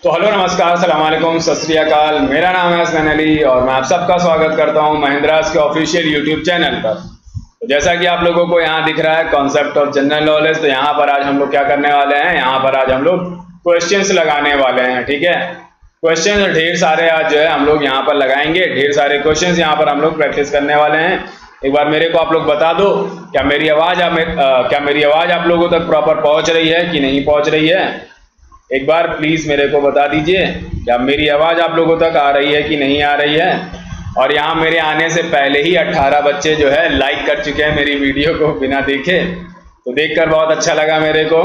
तो हेलो नमस्कार अस्सलाम वालेकुम सत श्री अकाल। मेरा नाम है हसन अली और मैं आप सबका स्वागत करता हूं महिंद्रास के ऑफिशियल यूट्यूब चैनल पर। तो जैसा कि आप लोगों को यहां दिख रहा है कॉन्सेप्ट ऑफ जनरल नॉलेज, तो यहां पर आज हम लोग क्या करने वाले हैं, यहां पर आज हम लोग क्वेश्चंस लगाने वाले हैं। ठीक है, क्वेश्चंस ढेर सारे आज जो है हम लोग यहाँ पर लगाएंगे, ढेर सारे क्वेश्चंस यहाँ पर हम लोग प्रैक्टिस करने वाले हैं। एक बार मेरे को आप लोग बता दो, क्या मेरी आवाज आप लोगों तक प्रॉपर पहुंच रही है कि नहीं पहुंच रही है? एक बार प्लीज मेरे को बता दीजिए, क्या मेरी आवाज आप लोगों तक आ रही है कि नहीं आ रही है? और यहाँ मेरे आने से पहले ही 18 बच्चे जो है लाइक कर चुके हैं मेरी वीडियो को बिना देखे, तो देखकर बहुत अच्छा लगा मेरे को।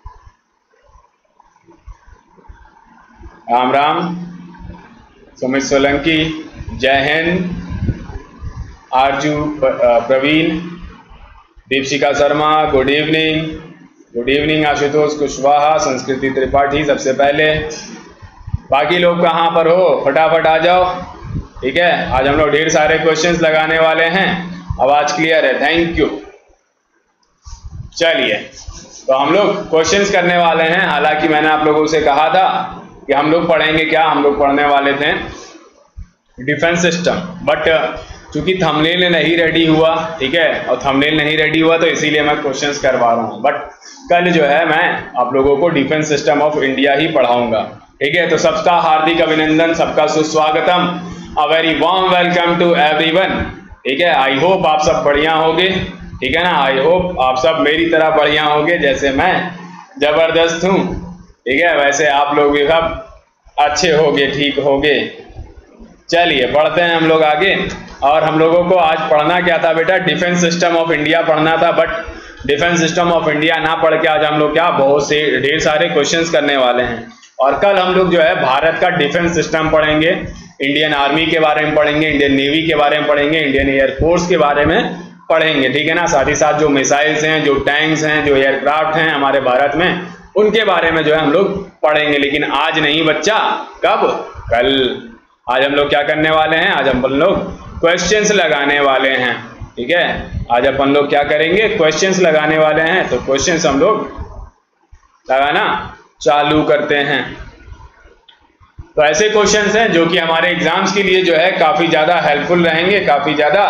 राम राम, सुमित सोलंकी, जय हिंद, आरजू प्रवीण, दीपशिका शर्मा, गुड इवनिंग आशुतोष कुशवाहा, संस्कृति त्रिपाठी। सबसे पहले बाकी लोग कहाँ पर हो, फटाफट आ जाओ। ठीक है, आज हम लोग ढेर सारे क्वेश्चंस लगाने वाले हैं। आवाज क्लियर है? Thank you. चलिए, तो हम लोग क्वेश्चंस करने वाले हैं। हालांकि मैंने आप लोगों से कहा था कि हम लोग पढ़ेंगे क्या, हम लोग पढ़ने वाले थे डिफेंस सिस्टम, बट चूंकि थंबनेल नहीं रेडी हुआ, ठीक है, और थंबनेल नहीं रेडी हुआ तो इसीलिए मैं क्वेश्चंस करवा रहा हूँ। बट कल जो है मैं आप लोगों को डिफेंस सिस्टम ऑफ इंडिया ही पढ़ाऊंगा। ठीक है, तो सबका हार्दिक अभिनंदन, सबका सुस्वागतम, a very warm welcome to everyone. ठीक है, आई होप आप सब बढ़िया होगे। ठीक है ना, आई होप आप सब मेरी तरह बढ़िया होगे, जैसे मैं जबरदस्त हूँ। ठीक है, वैसे आप लोग भी सब अच्छे होगे, ठीक होगे। चलिए बढ़ते हैं हम लोग आगे। और हम लोगों को आज पढ़ना क्या था बेटा, डिफेंस सिस्टम ऑफ इंडिया पढ़ना था। But defence system of India ना पढ़ के आज हम लोग क्या बहुत से ढेर सारे क्वेश्चंस करने वाले हैं। और कल हम लोग जो है भारत का डिफेंस सिस्टम पढ़ेंगे, इंडियन आर्मी के बारे में पढ़ेंगे, इंडियन नेवी के बारे में पढ़ेंगे, इंडियन एयरफोर्स के बारे में पढ़ेंगे। ठीक है ना, साथ ही साथ जो मिसाइल्स हैं, जो टैंक्स हैं, जो एयरक्राफ्ट हैं हमारे भारत में, उनके बारे में जो है हम लोग पढ़ेंगे। लेकिन आज नहीं बच्चा, कब? कल। आज हम लोग क्या करने वाले हैं, आज हम लोग क्वेश्चंस लगाने वाले हैं। ठीक है, आज अपन लोग क्या करेंगे, क्वेश्चंस लगाने वाले हैं। तो क्वेश्चंस हम लोग लगाना चालू करते हैं। तो ऐसे क्वेश्चंस हैं जो कि हमारे एग्जाम्स के लिए जो है काफी ज्यादा हेल्पफुल रहेंगे, काफी ज्यादा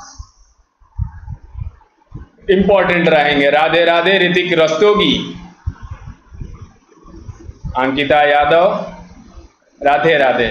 इंपॉर्टेंट रहेंगे। राधे राधे ऋतिक रस्तोगी, अंकिता यादव, राधे राधे।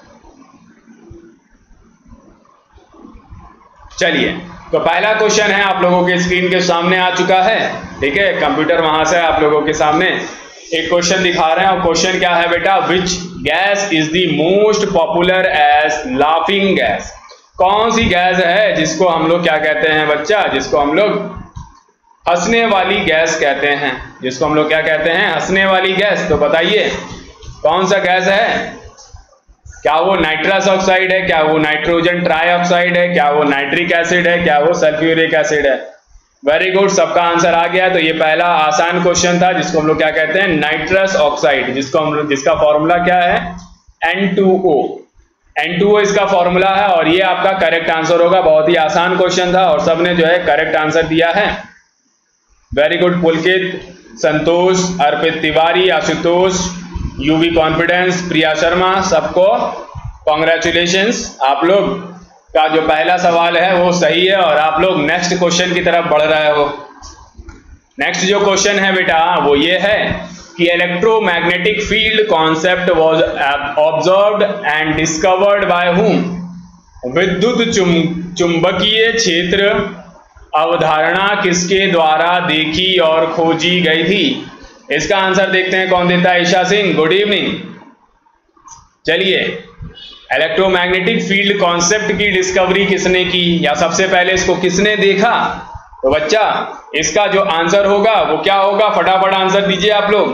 चलिए, तो पहला क्वेश्चन है आप लोगों के स्क्रीन के सामने आ चुका है। ठीक है, कंप्यूटर वहां से आप लोगों के सामने एक क्वेश्चन दिखा रहे हैं। और क्वेश्चन क्या है बेटा, which gas is the most popular as laughing gas? कौन सी गैस है जिसको हम लोग क्या कहते हैं बच्चा, जिसको हम लोग हंसने वाली गैस कहते हैं, जिसको हम लोग क्या कहते हैं, हंसने वाली गैस। तो बताइए कौन सा गैस है? क्या वो नाइट्रस ऑक्साइड है, क्या वो नाइट्रोजन ट्राइऑक्साइड है, क्या वो नाइट्रिक एसिड है, क्या वो सल्फ्यूरिक एसिड है? वेरी गुड, सबका आंसर आ गया। तो ये पहला आसान क्वेश्चन था जिसको हम लोग क्या कहते हैं, नाइट्रस ऑक्साइड, जिसको हम लोग, जिसका फॉर्मूला क्या है, N2O। N2O इसका फॉर्मूला है और ये आपका करेक्ट आंसर होगा। बहुत ही आसान क्वेश्चन था और सबने जो है करेक्ट आंसर दिया है। Very good, Pulkit, Santosh, Arpit Tiwari, Ashutosh, UV confidence, Priya Sharma, सबको कॉन्ग्रेचुलेशंस। आप लोग का जो पहला सवाल है वो सही है और आप लोग नेक्स्ट क्वेश्चन की तरफ बढ़ रहे हो। नेक्स्ट जो क्वेश्चन है बेटा वो ये है कि electromagnetic field concept was observed and discovered by whom? विद्युत चुंबकीय क्षेत्र अवधारणा किसके द्वारा देखी और खोजी गई थी? इसका आंसर देखते हैं कौन देता है। Isha Singh, good evening. चलिए, इलेक्ट्रोमैग्नेटिक फील्ड कॉन्सेप्ट की डिस्कवरी किसने की, या सबसे पहले इसको किसने देखा? तो बच्चा इसका जो आंसर होगा वो क्या होगा, फटाफट आंसर दीजिए आप लोग।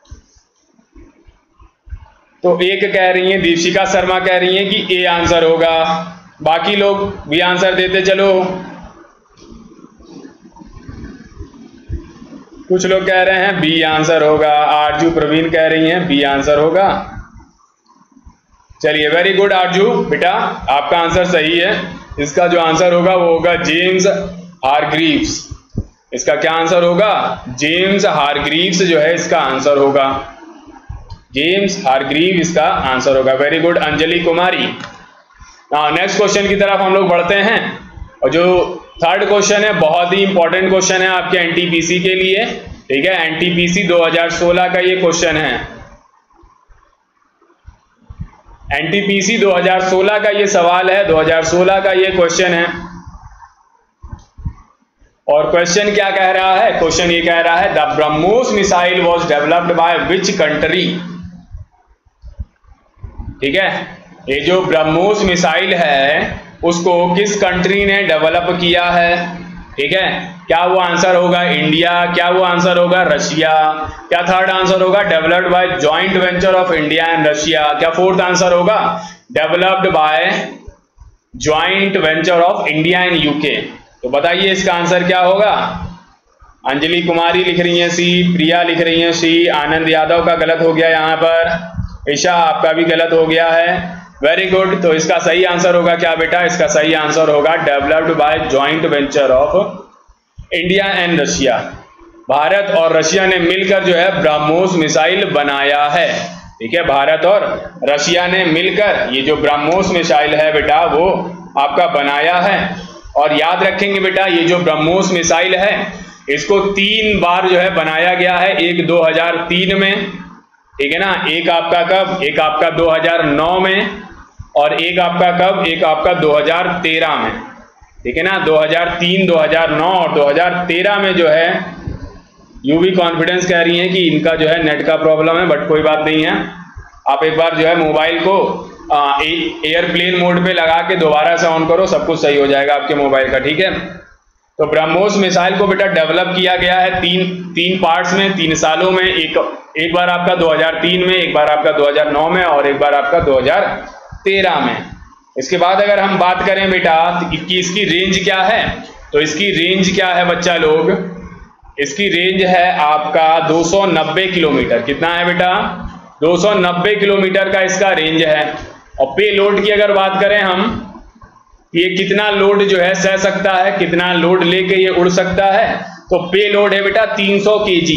तो एक कह रही है, दीपशिका शर्मा कह रही है कि ए आंसर होगा, बाकी लोग भी आंसर देते चलो। कुछ लोग कह रहे हैं बी आंसर होगा, आरजू प्रवीण कह रही हैं बी आंसर होगा। चलिए, वेरी गुड आरजू बेटा, आपका आंसर सही है। इसका जो आंसर होगा वो होगा जेम्स हारग्रीव्स। इसका क्या आंसर होगा, जेम्स हारग्रीव्स जो है इसका आंसर होगा। जेम्स हारग्रीव इसका आंसर होगा। Very good Anjali Kumari. Next question की तरफ हम लोग बढ़ते हैं, और जो थर्ड क्वेश्चन है बहुत ही इंपॉर्टेंट क्वेश्चन है आपके एनटीपीसी के लिए, ठीक है। एनटीपीसी 2016 का ये क्वेश्चन है, एनटीपीसी 2016 का ये सवाल है, 2016 का ये क्वेश्चन है। और क्वेश्चन क्या कह रहा है? क्वेश्चन ये कह रहा है the BrahMos missile was developed by which country. ठीक है, ये जो ब्रह्मोस मिसाइल है उसको किस कंट्री ने डेवलप किया है? ठीक है, क्या वो आंसर होगा इंडिया, क्या वो आंसर होगा रशिया, क्या थर्ड आंसर होगा developed by joint venture of India and Russia, क्या फोर्थ आंसर होगा developed by joint venture of India and UK? तो बताइए इसका आंसर क्या होगा। अंजलि कुमारी लिख रही है सी, प्रिया लिख रही है सी, आनंद यादव का गलत हो गया यहाँ पर, ईशा आपका भी गलत हो गया है। Very good. तो इसका सही आंसर होगा क्या बेटा? इसका सही आंसर होगा developed by joint venture of India and Russia. Bharat और रशिया ने मिलकर जो है ब्रह्मोस मिसाइल बनाया है। ठीक है, भारत और रशिया ने मिलकर ये जो ब्रह्मोस मिसाइल है बेटा वो आपका बनाया है। और याद रखेंगे बेटा ये जो ब्रह्मोस मिसाइल है इसको 3 बार जो है बनाया गया है। एक 2003 में, ठीक है ना, एक आपका कब, एक आपका 2009 में, और एक आपका कब, एक आपका 2013 में। ठीक है ना, 2003, 2009 और 2013 में जो है यूवी कॉन्फिडेंस कह रही है कि इनका जो है नेट का प्रॉब्लम है, बट कोई बात नहीं है। आप एक बार जो है मोबाइल को एयरप्लेन मोड पे लगा के दोबारा से ऑन करो, सब कुछ सही हो जाएगा आपके मोबाइल का। ठीक है, तो ब्रह्मोस मिसाइल को बेटा डेवलप किया गया है तीन पार्ट्स में, 3 सालों में। एक बार आपका 2003 में, एक बार आपका 2009 में और एक बार आपका 2013 में। इसके बाद अगर हम बात करें बेटा कि इसकी रेंज क्या है, तो इसकी रेंज क्या है बच्चा लोग? इसकी रेंज है आपका 290 किलोमीटर। कितना है बेटा? 290 किलोमीटर का इसका रेंज है। और पे लोड की अगर बात करें हम, ये कितना लोड जो है सह सकता है, कितना लोड लेके ये उड़ सकता है, तो पे लोड है बेटा 300 kg।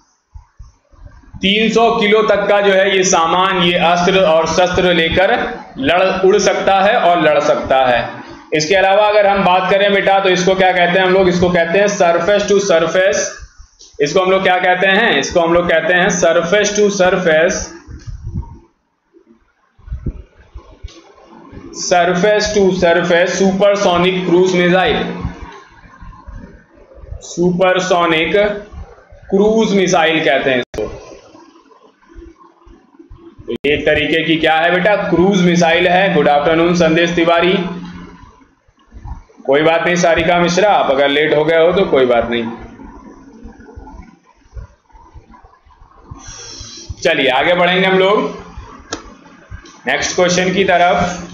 300 किलो तक का जो है ये सामान, ये अस्त्र और शस्त्र लेकर उड़ सकता है और लड़ सकता है। इसके अलावा अगर हम बात करें बेटा तो इसको क्या कहते हैं हम लोग? इसको कहते हैं सरफेस टू सरफेस। इसको हम लोग क्या कहते हैं? इसको हम लोग कहते हैं surface to surface, surface to surface supersonic cruise missile. Supersonic cruise missile कहते हैं इसको। तो ये एक तरीके की क्या है बेटा? क्रूज मिसाइल है। Good afternoon Sandesh Tiwari. कोई बात नहीं सारिका मिश्रा, आप अगर लेट हो गए हो तो कोई बात नहीं। चलिए आगे बढ़ेंगे हम लोग नेक्स्ट क्वेश्चन की तरफ।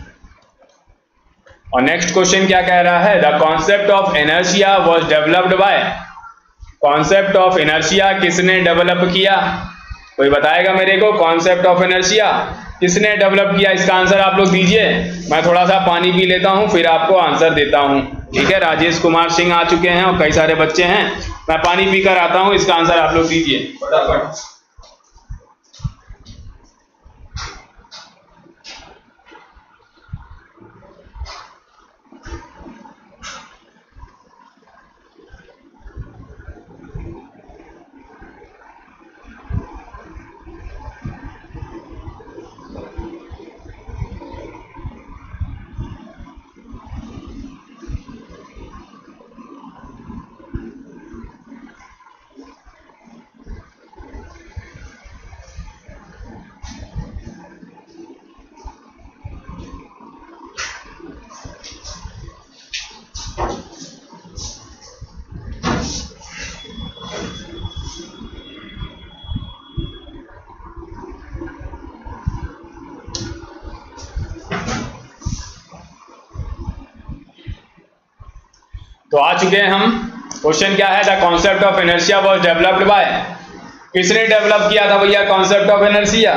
और नेक्स्ट क्वेश्चन क्या कह रहा है? The concept of inertia was developed by. Concept of inertia किसने डेवलप किया? कोई बताएगा मेरे को? कॉन्सेप्ट ऑफ इनर्शिया किसने डेवलप किया? इसका आंसर आप लोग दीजिए। मैं थोड़ा सा पानी पी लेता हूं फिर आपको आंसर देता हूं। ठीक है, राजेश कुमार सिंह आ चुके हैं और कई सारे बच्चे हैं। मैं पानी पीकर आता हूं, इसका आंसर आप लोग दीजिए फटाफट। तो आ चुके हैं हम। क्वेश्चन क्या है? The concept of inertia was developed by. किसने डेवलप किया था भैया कॉन्सेप्ट ऑफ इनर्शिया?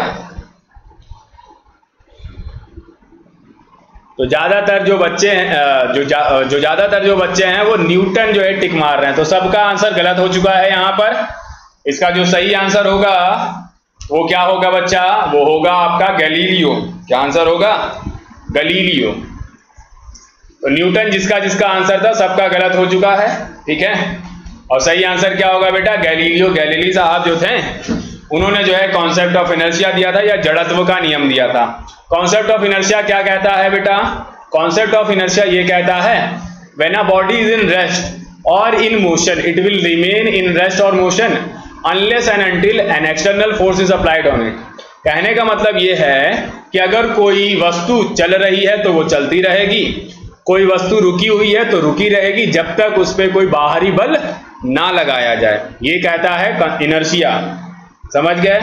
तो ज्यादातर जो बच्चे हैं जो ज्यादातर जो बच्चे हैं वो न्यूटन जो है टिक मार रहे हैं, तो सबका आंसर गलत हो चुका है यहाँ पर। इसका जो सही आंसर होगा वो क्या होगा बच्चा, वो होगा आपका गैलीलियो। क्या आंसर होगा, गैलीलियो। तो न्यूटन जिसका जिसका आंसर था सबका गलत हो चुका है, ठीक है। और सही आंसर क्या होगा बेटा, गैलीलियो। गैलीली साहब जो थे उन्होंने जो है कॉन्सेप्ट ऑफ इनर्शिया दिया था, या जड़त्व का नियम दिया था। कॉन्सेप्ट ऑफ इनर्शिया क्या कहता है बेटा, कॉन्सेप्ट ऑफ इनर्शिया ये कहता है when a body is in rest or in motion it will remain in rest or motion unless and until an external force is applied on it. कहने का मतलब ये है कि अगर कोई वस्तु चल रही है तो वो चलती रहेगी, कोई वस्तु रुकी हुई है तो रुकी रहेगी, जब तक उस पर कोई बाहरी बल ना लगाया जाए। ये कहता है इनर्शिया। समझ गए,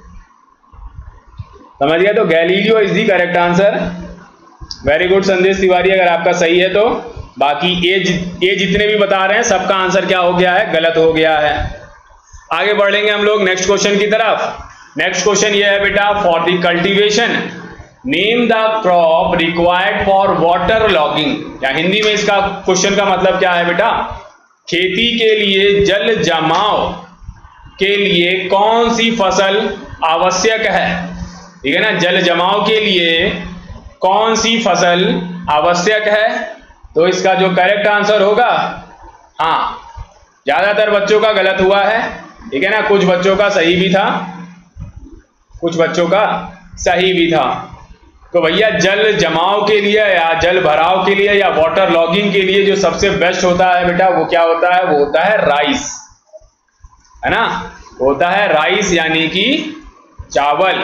समझ गए। तो Galileo is the correct answer. Very good Sandesh Tiwari, अगर आपका सही है तो। बाकी ये जितने भी बता रहे हैं सबका आंसर क्या हो गया है, गलत हो गया है। आगे बढ़ेंगे हम लोग नेक्स्ट क्वेश्चन की तरफ। नेक्स्ट क्वेश्चन ये है बेटा, for the cultivation name the crop required for water logging. या हिंदी में इसका क्वेश्चन का मतलब क्या है बेटा, खेती के लिए जल जमाव के लिए कौन सी फसल आवश्यक है, ठीक है ना। जल जमाव के लिए कौन सी फसल आवश्यक है, तो इसका जो करेक्ट आंसर होगा, हाँ ज्यादातर बच्चों का गलत हुआ है, ठीक है ना। कुछ बच्चों का सही भी था, कुछ बच्चों का सही भी था। तो भैया जल जमाव के लिए या जल भराव के लिए या वाटर लॉगिंग के लिए जो सबसे बेस्ट होता है बेटा वो क्या होता है, वो होता है राइस, है ना। होता है राइस यानी कि चावल।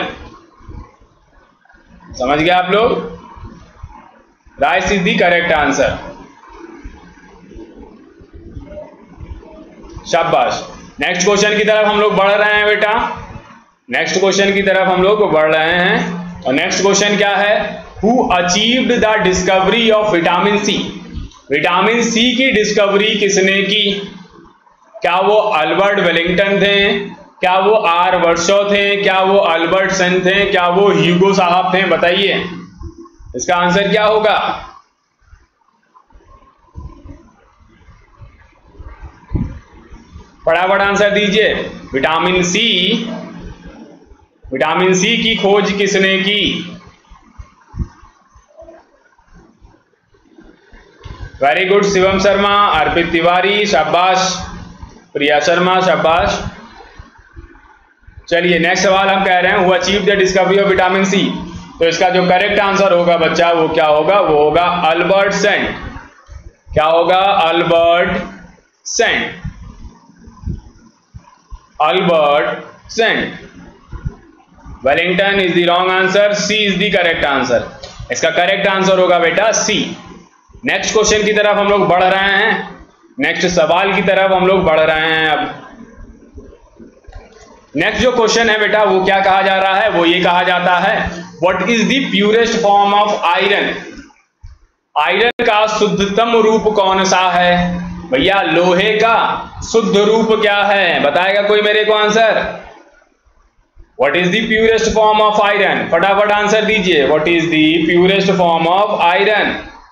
समझ गए आप लोग, rice is the correct answer. शाबाश। नेक्स्ट क्वेश्चन की तरफ हम लोग बढ़ रहे हैं बेटा, नेक्स्ट क्वेश्चन की तरफ हम लोग बढ़ रहे हैं। और नेक्स्ट क्वेश्चन क्या है, who achieved the discovery of vitamin C. Vitamin C की डिस्कवरी किसने की, क्या वो अल्बर्ट वेलिंगटन थे, क्या वो आर वर्शो थे, क्या वो अल्बर्टसन थे, क्या वो ह्यूगो साहब थे, बताइए इसका आंसर क्या होगा। फटाफट आंसर दीजिए। विटामिन सी की खोज किसने की। वेरी गुड शिवम शर्मा, अर्पित तिवारी शाबाश, प्रिया शर्मा शाबाश। चलिए नेक्स्ट सवाल हम कह रहे हैं, who achieve the discovery of vitamin C. तो इसका जो करेक्ट आंसर होगा बच्चा वो क्या होगा, वो होगा अल्बर्टसन। क्या होगा, Albertson. Albertson. Wellington is the wrong answer, C is the correct answer. इसका करेक्ट आंसर होगा बेटा सी। नेक्स्ट क्वेश्चन की तरफ हम लोग बढ़ रहे हैं, नेक्स्ट सवाल की तरफ हम लोग बढ़ रहे हैं। अब नेक्स्ट जो क्वेश्चन है बेटा वो क्या कहा जा रहा है, वो ये कहा जाता है what is the purest form of iron. Iron का शुद्धतम रूप कौन सा है भैया, लोहे का शुद्ध रूप क्या है, बताएगा कोई मेरे को answer. What is the purest form of iron, फटाफट आंसर दीजिए। What is the purest form of iron.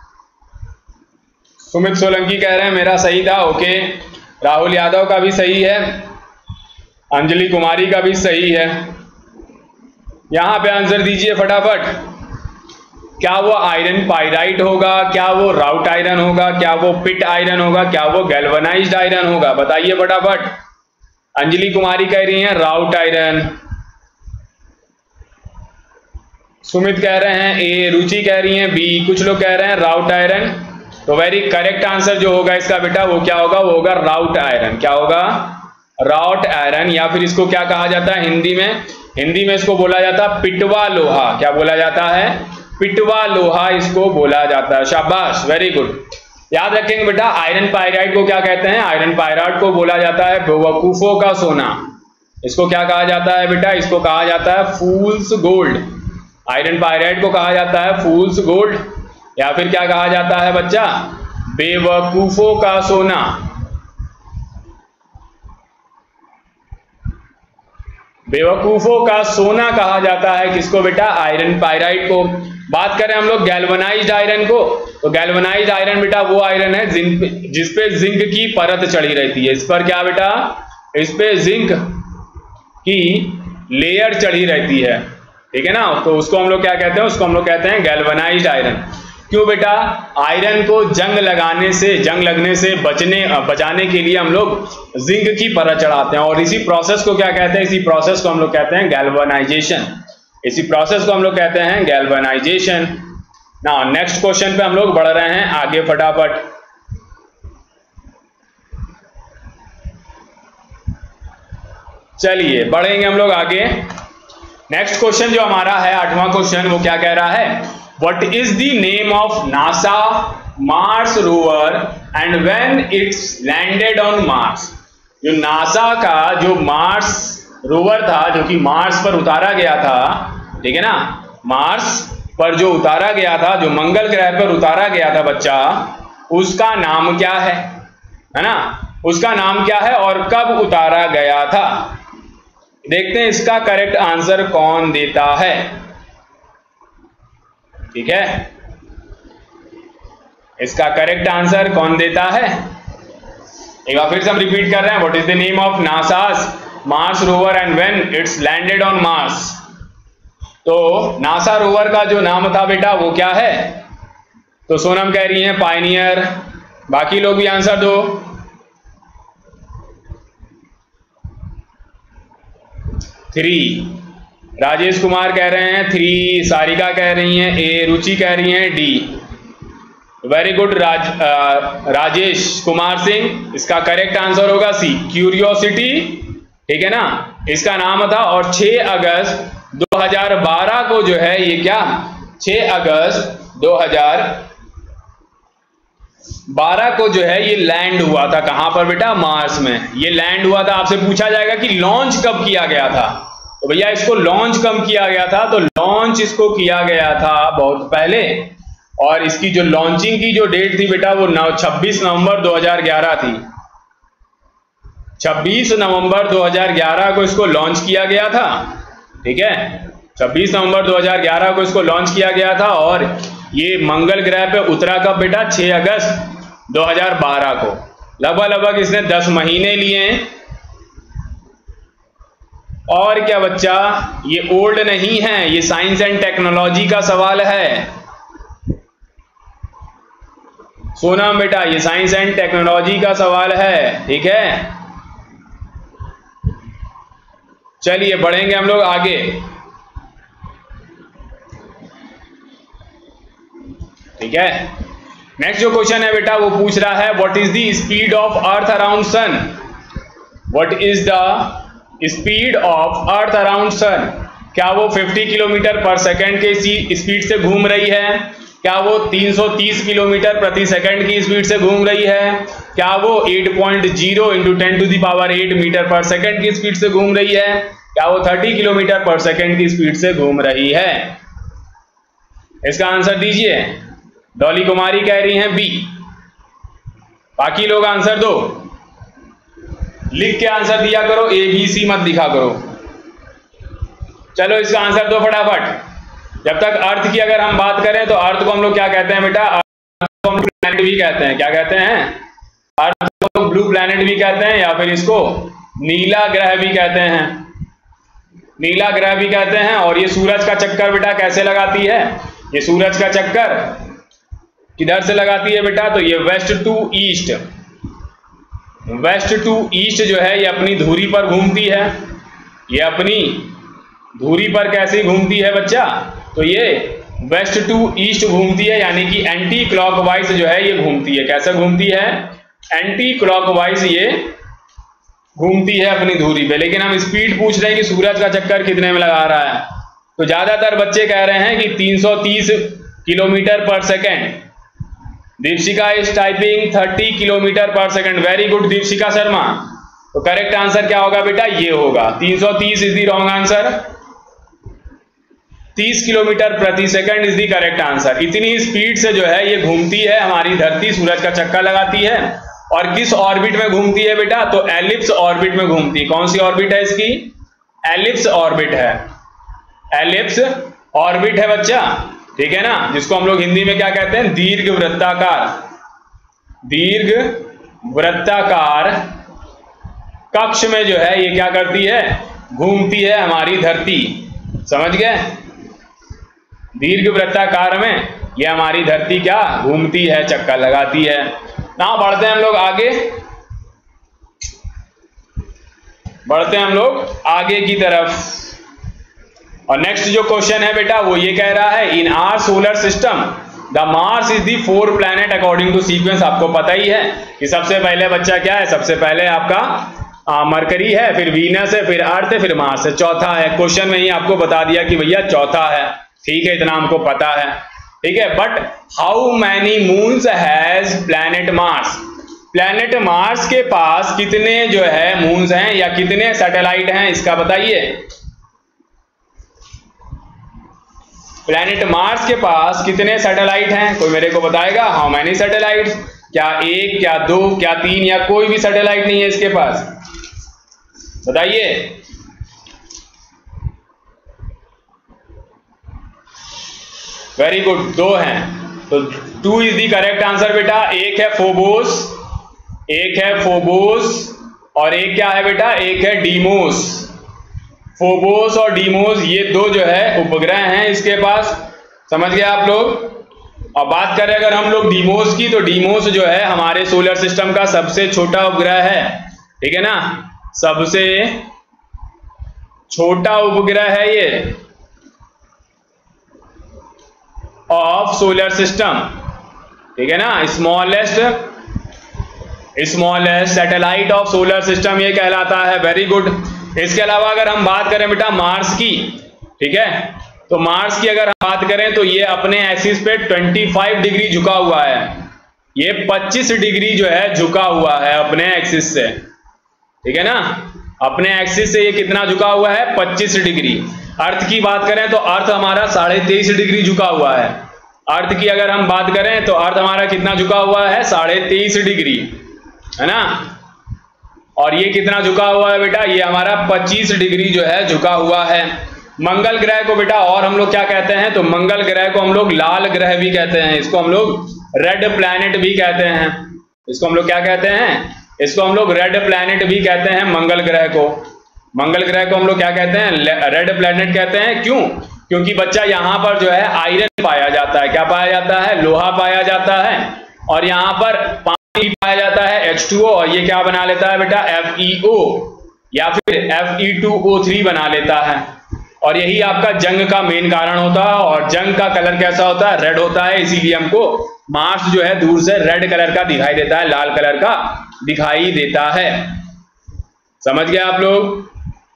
Sumit Solanki कह रहे हैं मेरा सही था, ओके। राहुल यादव का भी सही है, अंजलि कुमारी का भी सही है। यहां पे आंसर दीजिए फटाफट। क्या वो आयरन पाइराइट होगा, क्या वो राउट आयरन होगा, क्या वो पिट आयरन होगा, क्या वो गैल्वनाइज्ड आयरन होगा, बताइए फटाफट। अंजलि कुमारी कह रही हैं राउट आयरन, सुमित कह रहे हैं ए, रुचि कह रही हैं बी, कुछ लोग कह रहे हैं राउट आयरन। तो वेरी करेक्ट आंसर जो होगा इसका बेटा वो क्या होगा, वो होगा राउट आयरन। क्या होगा, राउट आयरन। या फिर इसको क्या कहा जाता है हिंदी में, हिंदी में इसको बोला जाता है पिटवा लोहा। क्या बोला जाता है, पिटवा लोहा इसको बोला जाता है। शाबाश, वेरी गुड। याद रखेंगे बेटा आयरन पाइराइट को क्या कहते हैं, आयरन पाइराइट को बोला जाता है बेवकूफों का सोना। इसको क्या कहा जाता है बेटा, इसको कहा जाता है फूल्स गोल्ड। आयरन पाइराइट को कहा जाता है फूल्स गोल्ड, या फिर क्या कहा जाता है बच्चा, बेवकूफों का सोना। बेवकूफों का सोना कहा जाता है किसको बेटा, आयरन पाइराइट को। बात करें हम लोग गैल्वनाइज्ड आयरन को, तो गैल्वनाइज्ड आयरन बेटा वो आयरन है जिसपे जिंक की परत चढ़ी रहती है। इस पर क्या बेटा, इस पे जिंक की लेयर चढ़ी रहती है, ठीक है ना, तो उसको हम लोग क्या कहते हैं, उसको हम लोग कहते हैं गैल्वेनाइज्ड आयरन। क्यों बेटा, आयरन को जंग लगने से बचाने के लिए हम लोग जिंक की परत चढ़ाते हैं, और इसी प्रोसेस को क्या कहते हैं, इसी प्रोसेस को हम लोग कहते हैं गैल्वेनाइजेशन। इसी प्रोसेस को हम लोग कहते हैं गैल्वेनाइजेशन। ना नेक्स्ट क्वेश्चन पे हम लोग बढ़ रहे हैं आगे फटाफट। चलिए बढ़ेंगे हम लोग आगे। नेक्स्ट क्वेश्चन जो हमारा है 8वां क्वेश्चन, वो क्या कह रहा है, what is the name of NASA Mars rover and when its landed on Mars. जो नासा का जो मार्स रोवर था, जो कि मार्स पर उतारा गया था, ठीक है ना, मार्स पर जो उतारा गया था, जो मंगल ग्रह पर उतारा गया था बच्चा, उसका नाम क्या है ना, उसका नाम क्या है और कब उतारा गया था। देखते हैं इसका करेक्ट आंसर कौन देता है। ठीक है, इसका करेक्ट आंसर कौन देता है, एक बार फिर से हम रिपीट कर रहे हैं। What is the name of NASA's Mars rover and when its landed on Mars. तो नासा रोवर का जो नाम था बेटा वो क्या है, तो सोनम कह रही है पायनियर, बाकी लोग भी आंसर दो। थ्री, राजेश कुमार कह रहे हैं 3, सारिका कह रही हैं ए, रुचि कह रही हैं D. Very good Rajesh Kumar Singh, इसका करेक्ट आंसर होगा सी, क्यूरियोसिटी, ठीक है ना, इसका नाम था। और 6 अगस्त 2012 को जो है ये क्या, 6 अगस्त 2012 को जो है ये लैंड हुआ था। कहां पर बेटा, मार्स में ये लैंड हुआ था। आपसे पूछा जाएगा कि लॉन्च कब किया गया था, तो भैया इसको लॉन्च कब किया गया था, तो लॉन्च इसको किया गया था बहुत पहले, और इसकी जो लॉन्चिंग की जो डेट थी बेटा वो 26 नवंबर 2011 थी। 26 नवंबर 2011 को इसको लॉन्च किया गया था, ठीक है, 26 नवंबर 2011 को इसको लॉन्च किया गया था। और ये मंगल ग्रह पे उतरा कब बेटा, 6 अगस्त 2012 को। लगभग इसने 10 महीने लिए हैं। और क्या बच्चा, ये ओल्ड नहीं है, ये साइंस एंड टेक्नोलॉजी का सवाल है। सोनम बेटा ये साइंस एंड टेक्नोलॉजी का सवाल है, ठीक है। चलिए बढ़ेंगे हम लोग आगे। ठीक है, नेक्स्ट जो क्वेश्चन है बेटा वो पूछ रहा है what is the speed of earth around sun. What is the speed of earth around sun. क्या वो 50 किलोमीटर पर सेकंड के स्पीड से घूम रही है, क्या वो 330 किलोमीटर प्रति सेकंड की स्पीड से घूम रही है, क्या वो 8.0 × 10⁸ मीटर पर सेकंड की स्पीड से घूम रही है, क्या वो 30 किलोमीटर पर सेकंड की स्पीड से घूम रही है। इसका आंसर दीजिए। डॉली कुमारी कह रही हैं बी, बाकी लोग आंसर दो, लिख के आंसर दिया करो, ए बी सी मत दिखा करो। चलो इसका आंसर दो फटाफट। जब तक अर्थ की अगर हम बात करें तो अर्थ को हम लोग क्या कहते हैं बेटा, अर्थ को हम प्लैनेट भी कहते हैं। क्या कहते हैं, अर्थ को ब्लू प्लैनेट भी कहते हैं, या फिर इसको नीला ग्रह भी कहते हैं, नीला ग्रह भी कहते हैं। और ये सूरज का चक्कर बेटा कैसे लगाती है, ये सूरज का चक्कर किधर से लगाती है बेटा, तो ये west to east, west to east जो है ये अपनी धुरी पर घूमती है। ये अपनी धुरी पर कैसे घूमती है बच्चा, तो ये वेस्ट टू ईस्ट घूमती है, यानी कि एंटी क्लॉकवाइज जो है ये घूमती है। कैसे घूमती है, एंटी क्लॉकवाइज ये घूमती है अपनी धुरी पे। लेकिन हम स्पीड पूछ रहे हैं कि सूरज का चक्कर कितने में लगा रहा है, तो ज्यादातर बच्चे कह रहे हैं कि 330 kilometre per second. Deepshikha is typing 30 kilometre per second. Very good Deepshikha Sharma. तो करेक्ट आंसर क्या होगा बेटा, ये होगा 330 is the wrong answer. 30 kilometre प्रति second is the correct answer. इतनी स्पीड से जो है ये घूमती है हमारी धरती, सूरज का चक्कर लगाती है। और किस ऑर्बिट में घूमती है बेटा, तो एलिप्स ऑर्बिट में घूमती है। कौन सी ऑर्बिट है इसकी, एलिप्स ऑर्बिट है, एलिप्स ऑर्बिट है बच्चा, ठीक है ना, जिसको हम लोग हिंदी में क्या कहते हैं, दीर्घ वृत्ताकार, दीर्घ वृत्ताकार कक्ष में जो है ये क्या करती है, घूमती है हमारी धरती। समझ गए? दीर्घ वृत्ताकार में ये हमारी धरती क्या घूमती है, चक्कर लगाती है। ना बढ़ते हैं हम लोग आगे, बढ़ते हैं हम लोग आगे की तरफ। और नेक्स्ट जो क्वेश्चन है बेटा वो ये कह रहा है, in our solar system the Mars is the 4th planet according to sequence. आपको पता ही है कि सबसे पहले बच्चा क्या है, सबसे पहले आपका मरकरी है, फिर वीनस है, फिर अर्थ है, फिर मार्स है, चौथा है। क्वेश्चन में ही आपको बता दिया कि भैया चौथा है। ठीक है, इतना हमको पता है। ठीक है, but how many moons has planet Mars. Planet Mars के पास कितने जो है मून्स हैं या कितने सैटेलाइट हैं, इसका बताइए। प्लैनेट मार्स के पास कितने सैटेलाइट हैं, कोई मेरे को बताएगा? How many satellites? क्या एक, क्या दो, क्या तीन, या कोई भी सैटेलाइट नहीं है इसके पास? बताइए। वेरी गुड, दो हैं। तो 2 इज द करेक्ट आंसर बेटा। एक है फोबोस, एक है फोबोस, और एक क्या है बेटा, एक है डीमोस। फोबोस और डीमोस ये दो जो है उपग्रह हैं इसके पास। समझ गए आप लोग? और बात करें अगर हम लोग डीमोस की, तो डीमोस जो है हमारे सोलर सिस्टम का सबसे छोटा उपग्रह है। ठीक है ना, सबसे छोटा उपग्रह है ये ऑफ सोलर सिस्टम। ठीक है ना, smallest satellite of solar system ये कहलाता है। Very good. इसके अलावा अगर हम बात करें बेटा मार्स की, ठीक है, तो मार्स की अगर हम बात करें तो ये अपने एक्सिस पे 25 डिग्री झुका हुआ है। ये 25 डिग्री जो है झुका हुआ है अपने एक्सिस से। ठीक है ना, अपने एक्सिस से ये कितना झुका हुआ है, 25 डिग्री। अर्थ की बात करें तो अर्थ हमारा 23.5 डिग्री झुका हुआ है। अर्थ की अगर हम बात करें तो अर्थ हमारा कितना झुका हुआ है, 23.5 डिग्री, है ना। और ये कितना झुका हुआ है बेटा, ये हमारा 25 डिग्री जो है झुका हुआ है। मंगल ग्रह को बेटा और हम लोग क्या कहते हैं, तो मंगल ग्रह को हम लोग लाल ग्रह भी कहते हैं। इसको हम लोग रेड प्लैनेट भी कहते हैं। इसको हम लोग क्या कहते हैं, इसको हम लोग रेड प्लैनेट भी कहते हैं। मंगल ग्रह को, मंगल ग्रह को हम लोग क्या कहते हैं, रेड प्लैनेट कहते हैं। क्यों? क्योंकि बच्चा यहाँ पर जो है आयरन पाया जाता है। क्या पाया जाता है, लोहा पाया जाता है। और यहाँ पर पानी पाया जाता है H2O, और ये क्या बना लेता है बेटा, FeO या फिर Fe2O3 बना लेता है। और यही आपका जंग का मेन कारण होता है। और जंग का कलर कैसा होता है, रेड होता है। इसीलिए हमको मार्स जो है दूर से रेड कलर का दिखाई देता है, लाल कलर का दिखाई देता है। समझ गए आप लोग?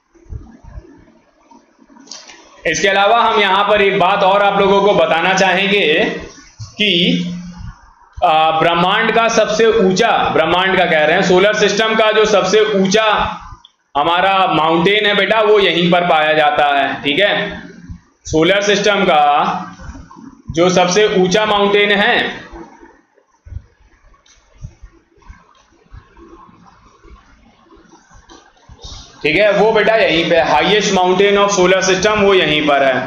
इसके अलावा हम यहां पर एक बात और आप लोगों को बताना चाहेंगे कि ब्रह्मांड का सबसे ऊंचा, ब्रह्मांड का कह रहे हैं, सोलर सिस्टम का जो सबसे ऊंचा हमारा माउंटेन है बेटा, वो यहीं पर पाया जाता है। ठीक है, सोलर सिस्टम का जो सबसे ऊंचा माउंटेन है ठीक है, वो बेटा यहीं पे, highest mountain of solar system वो यहीं पर है।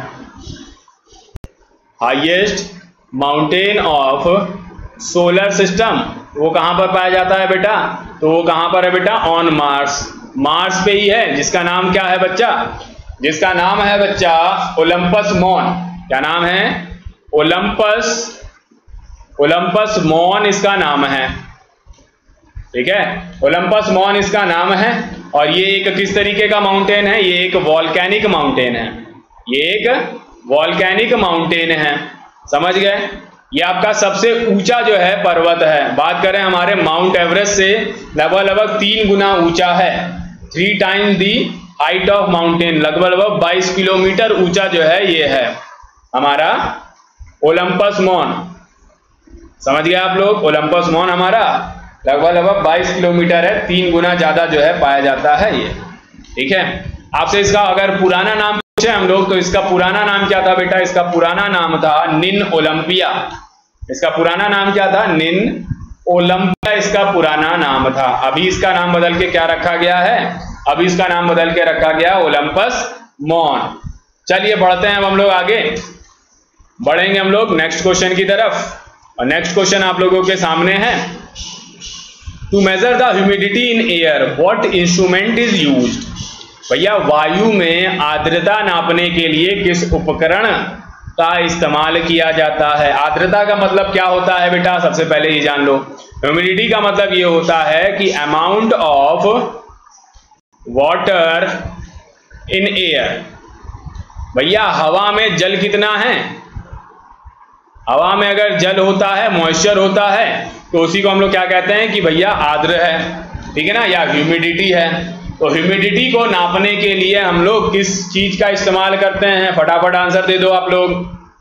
Highest mountain of solar system वो कहां पर पाया जाता है बेटा, तो वो कहां पर है बेटा, ऑन मार्स। मार्स पे ही है, जिसका नाम क्या है बच्चा, जिसका नाम है बच्चा ओलंपस मॉन। क्या नाम है, ओलंपस, ओलंपस मॉन इसका नाम है। ठीक है, ओलंपस मॉन इसका नाम है। और ये एक किस तरीके का माउंटेन है, ये एक वॉल्केनिक माउंटेन है। ये एक वॉल्केनिक माउंटेन है। समझ गए? ये आपका सबसे ऊंचा जो है पर्वत है। बात करें हमारे माउंट एवरेस्ट से लगभग 3 गुना ऊंचा है। 3 times the height of mountain, लगभग 22 किलोमीटर ऊंचा जो है ये है हमारा ओलंपस मॉन। समझ गए आप लोग? ओलंपस मॉन हमारा लगभग 22 किलोमीटर है, 3 गुना ज्यादा जो है पाया जाता है ये। ठीक है, आपसे इसका अगर पुराना नाम पूछे हम लोग तो इसका पुराना नाम क्या था बेटा, इसका पुराना नाम था निन ओलंपिया। इसका पुराना नाम क्या था, निन ओलंपिया इसका पुराना नाम था। अभी इसका नाम बदल के क्या रखा गया है, अभी इसका नाम बदल के रखा गया ओलंपस मॉन। चलिए बढ़ते हैं अब हम लोग आगे, बढ़ेंगे हम लोग नेक्स्ट क्वेश्चन की तरफ। और नेक्स्ट क्वेश्चन आप लोगों के सामने है, to measure the humidity in air what instrument is used. भैया वायु में आर्द्रता नापने के लिए किस उपकरण का इस्तेमाल किया जाता है? आर्द्रता का मतलब क्या होता है बेटा, सबसे पहले ये जान लो। ह्यूमिडिटी का मतलब ये होता है कि amount of water in air. भैया हवा में जल कितना है? हवा में अगर जल होता है, मॉइस्चर होता है, तो उसी को हम लोग क्या कहते हैं कि भैया आर्द्र है, ठीक है ना, या ह्यूमिडिटी है। तो ह्यूमिडिटी को नापने के लिए हम लोग किस चीज का इस्तेमाल करते हैं? फटाफट आंसर दे दो आप लोग,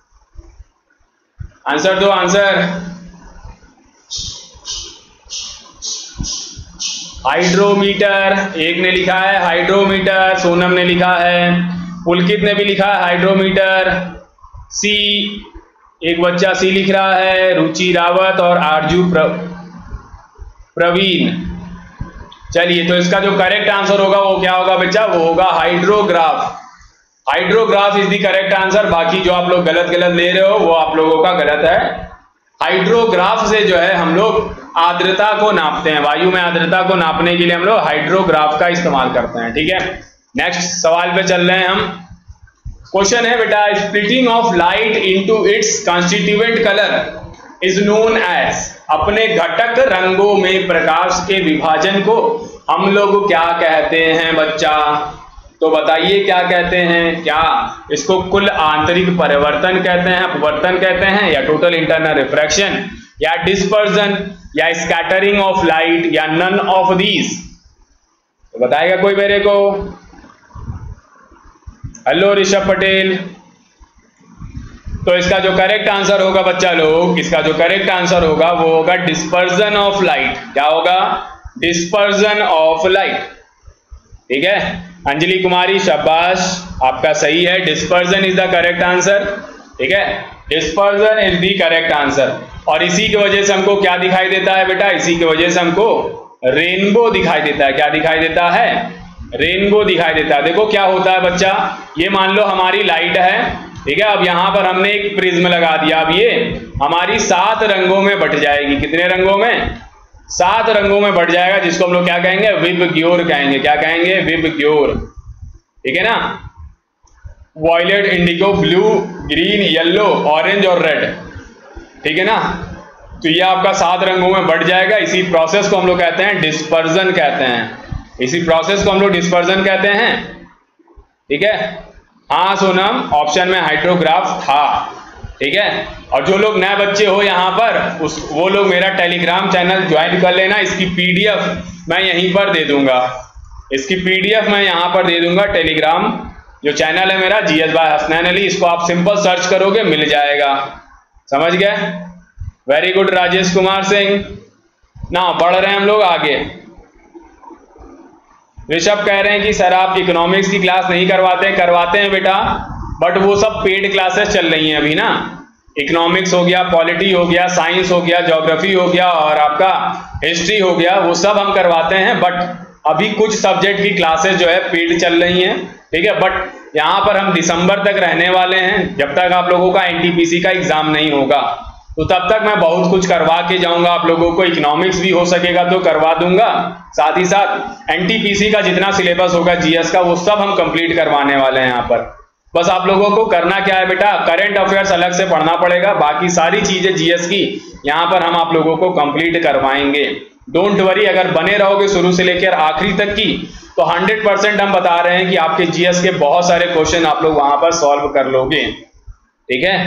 आंसर दो, आंसर। हाइड्रोमीटर, एक ने लिखा है हाइड्रोमीटर, सोनम ने लिखा है, पुलकित ने भी लिखा है हाइड्रोमीटर। सी, एक बच्चा सी लिख रहा है, रुचि रावत और आरजू प्रवीण। चलिए, तो इसका जो करेक्ट आंसर होगा वो क्या होगा बच्चा? वो होगा hydrograph. Hydrograph is the correct answer. बाकी जो आप लोग गलत ले रहे हो वो आप लोगों का गलत है। हाइड्रोग्राफ से जो है हम लोग आर्द्रता को नापते हैं, वायु में आर्द्रता को नापने के लिए हम लोग हाइड्रोग्राफ का इस्तेमाल करते हैं, ठीक है। नेक्स्ट सवाल पे चल रहे हैं हम। क्वेश्चन है बेटा, splitting of light into its constituent colour is known as. अपने घटक रंगों में प्रकाश के विभाजन को हम लोग क्या कहते हैं बच्चा? तो बताइए क्या कहते हैं? क्या इसको कुल आंतरिक परिवर्तन कहते हैं, अपवर्तन कहते हैं, या टोटल इंटरनल रिफ्रैक्शन, या डिस्पर्जन, या स्कैटरिंग ऑफ लाइट, या नन ऑफ दीज? तो बताएगा कोई मेरे को? हेलो ऋषभ पटेल। तो इसका जो करेक्ट आंसर होगा बच्चा लोग, इसका जो करेक्ट आंसर होगा वो होगा डिस्पर्जन ऑफ लाइट। क्या होगा? डिस्पर्जन ऑफ लाइट, ठीक है। अंजलि कुमारी शाबाश, आपका सही है, dispersion is the correct answer, ठीक है। Dispersion is the correct answer. और इसी की वजह से हमको क्या दिखाई देता है बेटा? इसी की वजह से हमको रेनबो दिखाई देता है। क्या दिखाई देता है? रेनबो दिखाई देता है। देखो क्या होता है बच्चा, ये मान लो हमारी लाइट है, ठीक है। अब यहां पर हमने एक प्रिज्म लगा दिया। अब ये हमारी 7 रंगों में बट जाएगी। कितने रंगों में? 7 रंगों में बढ़ जाएगा, जिसको हम लोग क्या कहेंगे? विबग्योर कहेंगे। क्या कहेंगे? विबग्योर, ठीक है ना। Violet, indigo, blue, green, yellow, orange और रेड, ठीक है ना। तो ये आपका 7 रंगों में बढ़ जाएगा। इसी प्रोसेस को हम लोग कहते हैं डिस्पर्जन कहते हैं। इसी प्रोसेस को हम लोग डिस्पर्जन कहते हैं, ठीक है। हाँ सोनम, ऑप्शन में हाइड्रोग्राफ था, ठीक है। और जो लोग नए बच्चे हो यहाँ पर वो लोग मेरा टेलीग्राम चैनल ज्वाइन कर लेना। इसकी पीडीएफ मैं यहीं पर दे दूंगा, इसकी पीडीएफ मैं यहाँ पर दे दूंगा। टेलीग्राम जो चैनल है मेरा, GS बाय हसनैन अली, इसको आप सिंपल सर्च करोगे मिल जाएगा। समझ गए? Very good Rajesh Kumar Singh. ना बढ़ रहे हैं हम लोग आगे। ऋषभ कह रहे हैं कि सर आप इकोनॉमिक्स की क्लास नहीं करवाते हैं। करवाते हैं बेटा, बट वो सब पेड क्लासेस चल रही हैं अभी ना। इकोनॉमिक्स हो गया, पॉलिटी हो गया, साइंस हो गया, ज्योग्राफी हो गया और आपका हिस्ट्री हो गया, वो सब हम करवाते हैं। बट अभी कुछ सब्जेक्ट की क्लासेस जो है पेड चल रही हैं, ठीक है। बट यहाँ पर हम दिसंबर तक रहने वाले हैं, जब तक आप लोगों का NTPC का एग्जाम नहीं होगा, तो तब तक मैं बहुत कुछ करवा के जाऊंगा आप लोगों को। इकोनॉमिक्स भी हो सकेगा तो करवा दूंगा, साथ ही साथ NTPC का जितना सिलेबस होगा GS का, वो सब हम कंप्लीट करवाने वाले हैं यहाँ पर। बस आप लोगों को करना क्या है बेटा, करंट अफेयर्स अलग से पढ़ना पड़ेगा, बाकी सारी चीजें GS की यहाँ पर हम आप लोगों को कंप्लीट करवाएंगे। डोंट वरी, अगर बने रहोगे शुरू से लेकर आखिरी तक की, तो 100% हम बता रहे हैं कि आपके GS के बहुत सारे क्वेश्चन आप लोग वहां पर सॉल्व कर लोगे, ठीक है।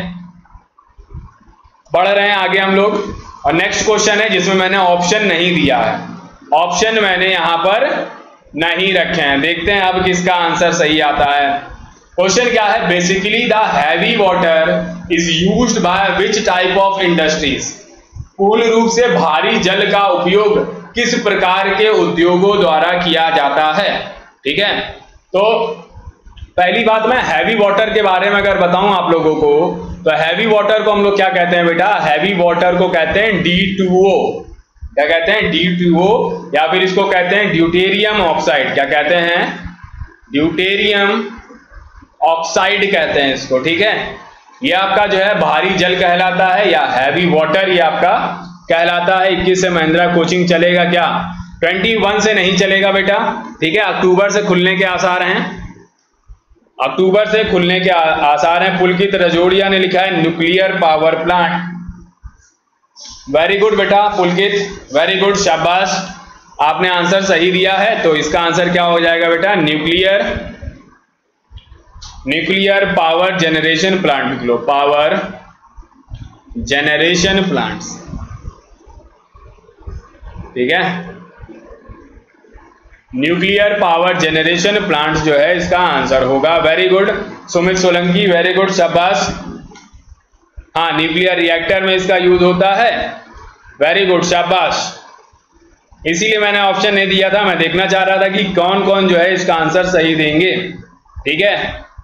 बढ़ रहे हैं आगे हम लोग, और नेक्स्ट क्वेश्चन है जिसमें मैंने ऑप्शन नहीं दिया है। ऑप्शन मैंने यहां पर नहीं रखे हैं। देखते हैं अब किसका आंसर सही आता है। क्वेश्चन क्या है? Basically the heavy water is used by which type of industries. पूर्ण रूप से भारी जल का उपयोग किस प्रकार के उद्योगों द्वारा किया जाता है, ठीक है। तो पहली बात, मैं हैवी वाटर के बारे में अगर बताऊं आप लोगों को, तो हैवी वाटर को हम लोग क्या कहते हैं बेटा? हैवी वाटर को कहते हैं D2O। क्या कहते हैं? D2O, या फिर इसको कहते हैं ड्यूटेरियम ऑक्साइड। क्या कहते हैं? ड्यूटेरियम ऑक्साइड कहते हैं इसको, ठीक है। ये आपका जो है भारी जल कहलाता है, या हैवी वाटर ये आपका कहलाता है। 21 से महिंद्रा कोचिंग चलेगा क्या? 21 से नहीं चलेगा बेटा, ठीक है। अक्टूबर से खुलने के आसार हैं, अक्टूबर से खुलने के आसार हैं। पुलकित रजोड़िया ने लिखा है nuclear power plant. Very good बेटा पुलकित, वेरी गुड, शाबाश, आपने आंसर सही दिया है। तो इसका आंसर क्या हो जाएगा बेटा, न्यूक्लियर पावर जनरेशन प्लांट लिख लो, पावर जनरेशन प्लांट्स, ठीक है। न्यूक्लियर पावर जनरेशन प्लांट्स जो है इसका आंसर होगा। Very good Sumit Solanki, very good, शाबाश। हाँ, न्यूक्लियर रिएक्टर में इसका यूज होता है। वेरी गुड, शाबाश। इसीलिए मैंने ऑप्शन नहीं दिया था, मैं देखना चाह रहा था कि कौन कौन जो है इसका आंसर सही देंगे, ठीक है,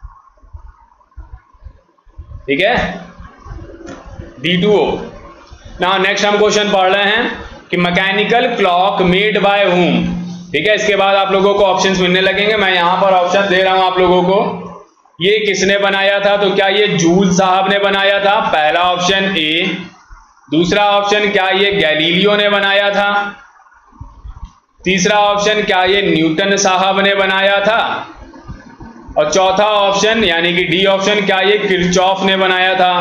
ठीक है। D2O। नाउ नेक्स्ट हम क्वेश्चन पढ़ रहे हैं कि mechanical clock made by whom, ठीक है। इसके बाद आप लोगों को ऑप्शंस मिलने लगेंगे। मैं यहां पर ऑप्शन दे रहा हूं आप लोगों को। ये किसने बनाया था, तो क्या ये जूल साहब ने बनाया था, पहला ऑप्शन ए। दूसरा ऑप्शन क्या ये गैलीलियो ने बनाया था। तीसरा ऑप्शन क्या ये न्यूटन साहब ने बनाया था। और चौथा ऑप्शन यानी कि डी ऑप्शन क्या ये किरचॉफ ने बनाया था,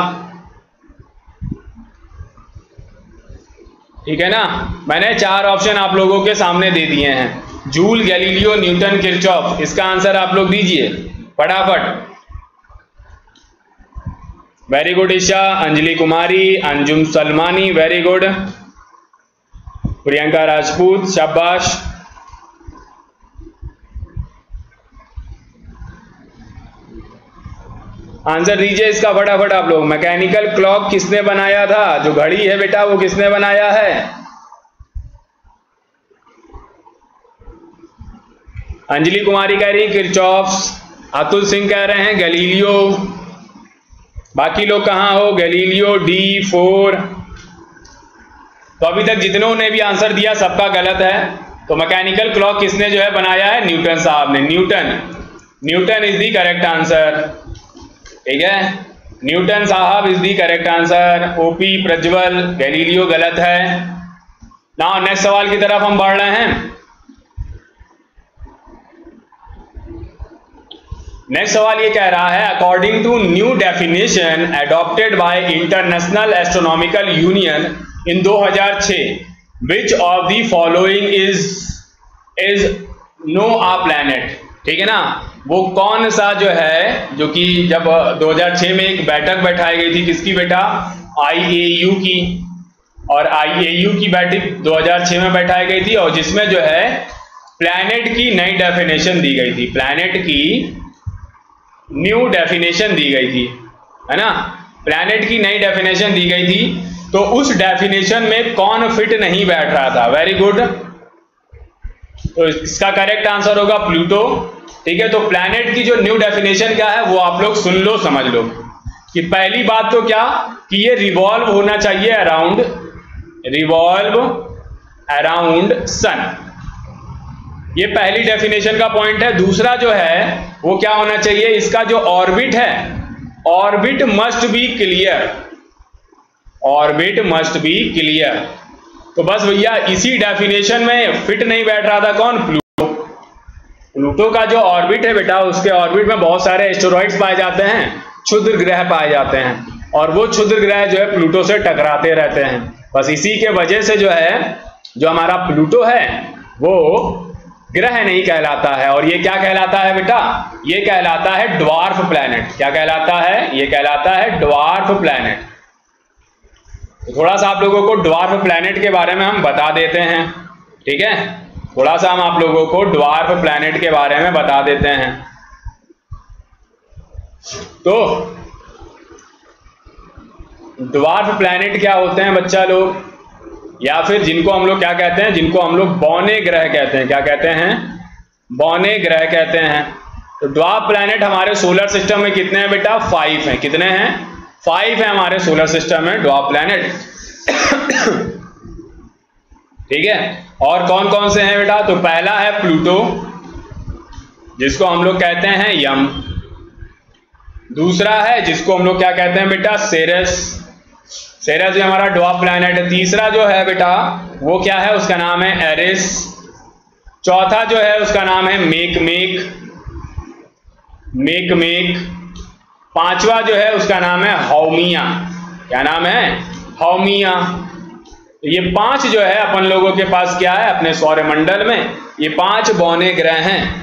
ठीक है ना। मैंने 4 ऑप्शन आप लोगों के सामने दे दिए हैं, जूल, गैलीलियो, न्यूटन, किरचॉफ। इसका आंसर आप लोग दीजिए फटाफट। Very good Isha, Anjali Kumari, Anjum Salmani, very good, Priyanka Rajput, शाबाश। आंसर दीजिए इसका फटाफट आप लोग। मैकेनिकल क्लॉक किसने बनाया था, जो घड़ी है बेटा वो किसने बनाया है। अंजलि कुमारी कह रही किरचॉफ, अतुल सिंह कह रहे हैं गैलीलियो, बाकी लोग कहां हो, गैलीलियो D4। तो अभी तक जितनों ने भी आंसर दिया सबका गलत है। तो मैकेनिकल क्लॉक किसने जो है बनाया है, न्यूटन साहब ने, Newton is the correct answer, ठीक है। न्यूटन साहब is the correct answer. OP Prajwal, Galileo गलत है। नाउ नेक्स्ट सवाल की तरफ हम बढ़ रहे हैं। नेक्स्ट सवाल ये कह रहा है, according to new definition adopted by International Astronomical Union in 2006, which of the following is not a planet, ठीक है ना। वो कौन सा जो है, जो कि जब 2006 में एक बैठक बैठाई गई थी, किसकी बेटा, IAU की। और IAU की बैठक 2006 में बैठाई गई थी, और जिसमें जो है प्लैनेट की नई डेफिनेशन दी गई थी, प्लैनेट की न्यू डेफिनेशन दी गई थी, है ना। प्लैनेट की नई डेफिनेशन दी गई थी, तो उस डेफिनेशन में कौन फिट नहीं बैठ रहा था। वेरी गुड, तो इसका करेक्ट आंसर होगा प्लूटो, ठीक है। तो प्लैनेट की जो न्यू डेफिनेशन क्या है वो आप लोग सुन लो, समझ लो कि पहली बात तो क्या कि ये रिवॉल्व होना चाहिए अराउंड सन, ये पहली डेफिनेशन का पॉइंट है। दूसरा जो है वो क्या होना चाहिए, इसका जो ऑर्बिट है, orbit must be clear, orbit must be clear. तो बस भैया इसी डेफिनेशन में फिट नहीं बैठ रहा था कौन, प्लूटो का जो ऑर्बिट है बेटा, उसके ऑर्बिट में बहुत सारे एस्टेरॉइड्स पाए जाते हैं, क्षुद्र ग्रह पाए जाते हैं, और वो क्षुद्र ग्रह जो है प्लूटो से टकराते रहते हैं। बस इसी के वजह से जो है जो हमारा प्लूटो है वो ग्रह नहीं कहलाता है। और ये क्या कहलाता है बेटा, ये कहलाता है ड्वार्फ प्लैनेट। क्या कहलाता है, ये कहलाता है ड्वार्फ प्लैनेट। तो थोड़ा सा आप लोगों को ड्वार्फ प्लैनेट के बारे में हम बता देते हैं, ठीक है। थोड़ा सा हम आप लोगों को ड्वार्फ प्लैनेट के बारे में बता देते हैं। तो ड्वार्फ प्लैनेट क्या होते हैं बच्चा लोग, या फिर जिनको हम लोग क्या कहते हैं, जिनको हम लोग बौने ग्रह कहते हैं। क्या कहते हैं, बौने ग्रह कहते हैं। तो ड्वार्फ प्लैनेट हमारे सोलर सिस्टम में कितने हैं बेटा, 5 हैं। कितने हैं, 5 है हमारे सोलर सिस्टम में ड्वार्फ प्लैनेट, ठीक है। और कौन कौन से हैं बेटा, तो पहला है प्लूटो, जिसको हम लोग कहते हैं यम। दूसरा है जिसको हम लोग क्या कहते हैं बेटा, सेरस, सेरस भी हमारा ड्वार्फ प्लैनेट है। तीसरा जो है बेटा वो क्या है, उसका नाम है एरिस, चौथा जो है उसका नाम है मेक मेक। पांचवा जो है उसका नाम है हौमिया। क्या नाम है? हौमिया। ये 5 जो है अपन लोगों के पास क्या है अपने सौरमंडल में, ये 5 बौने ग्रह हैं।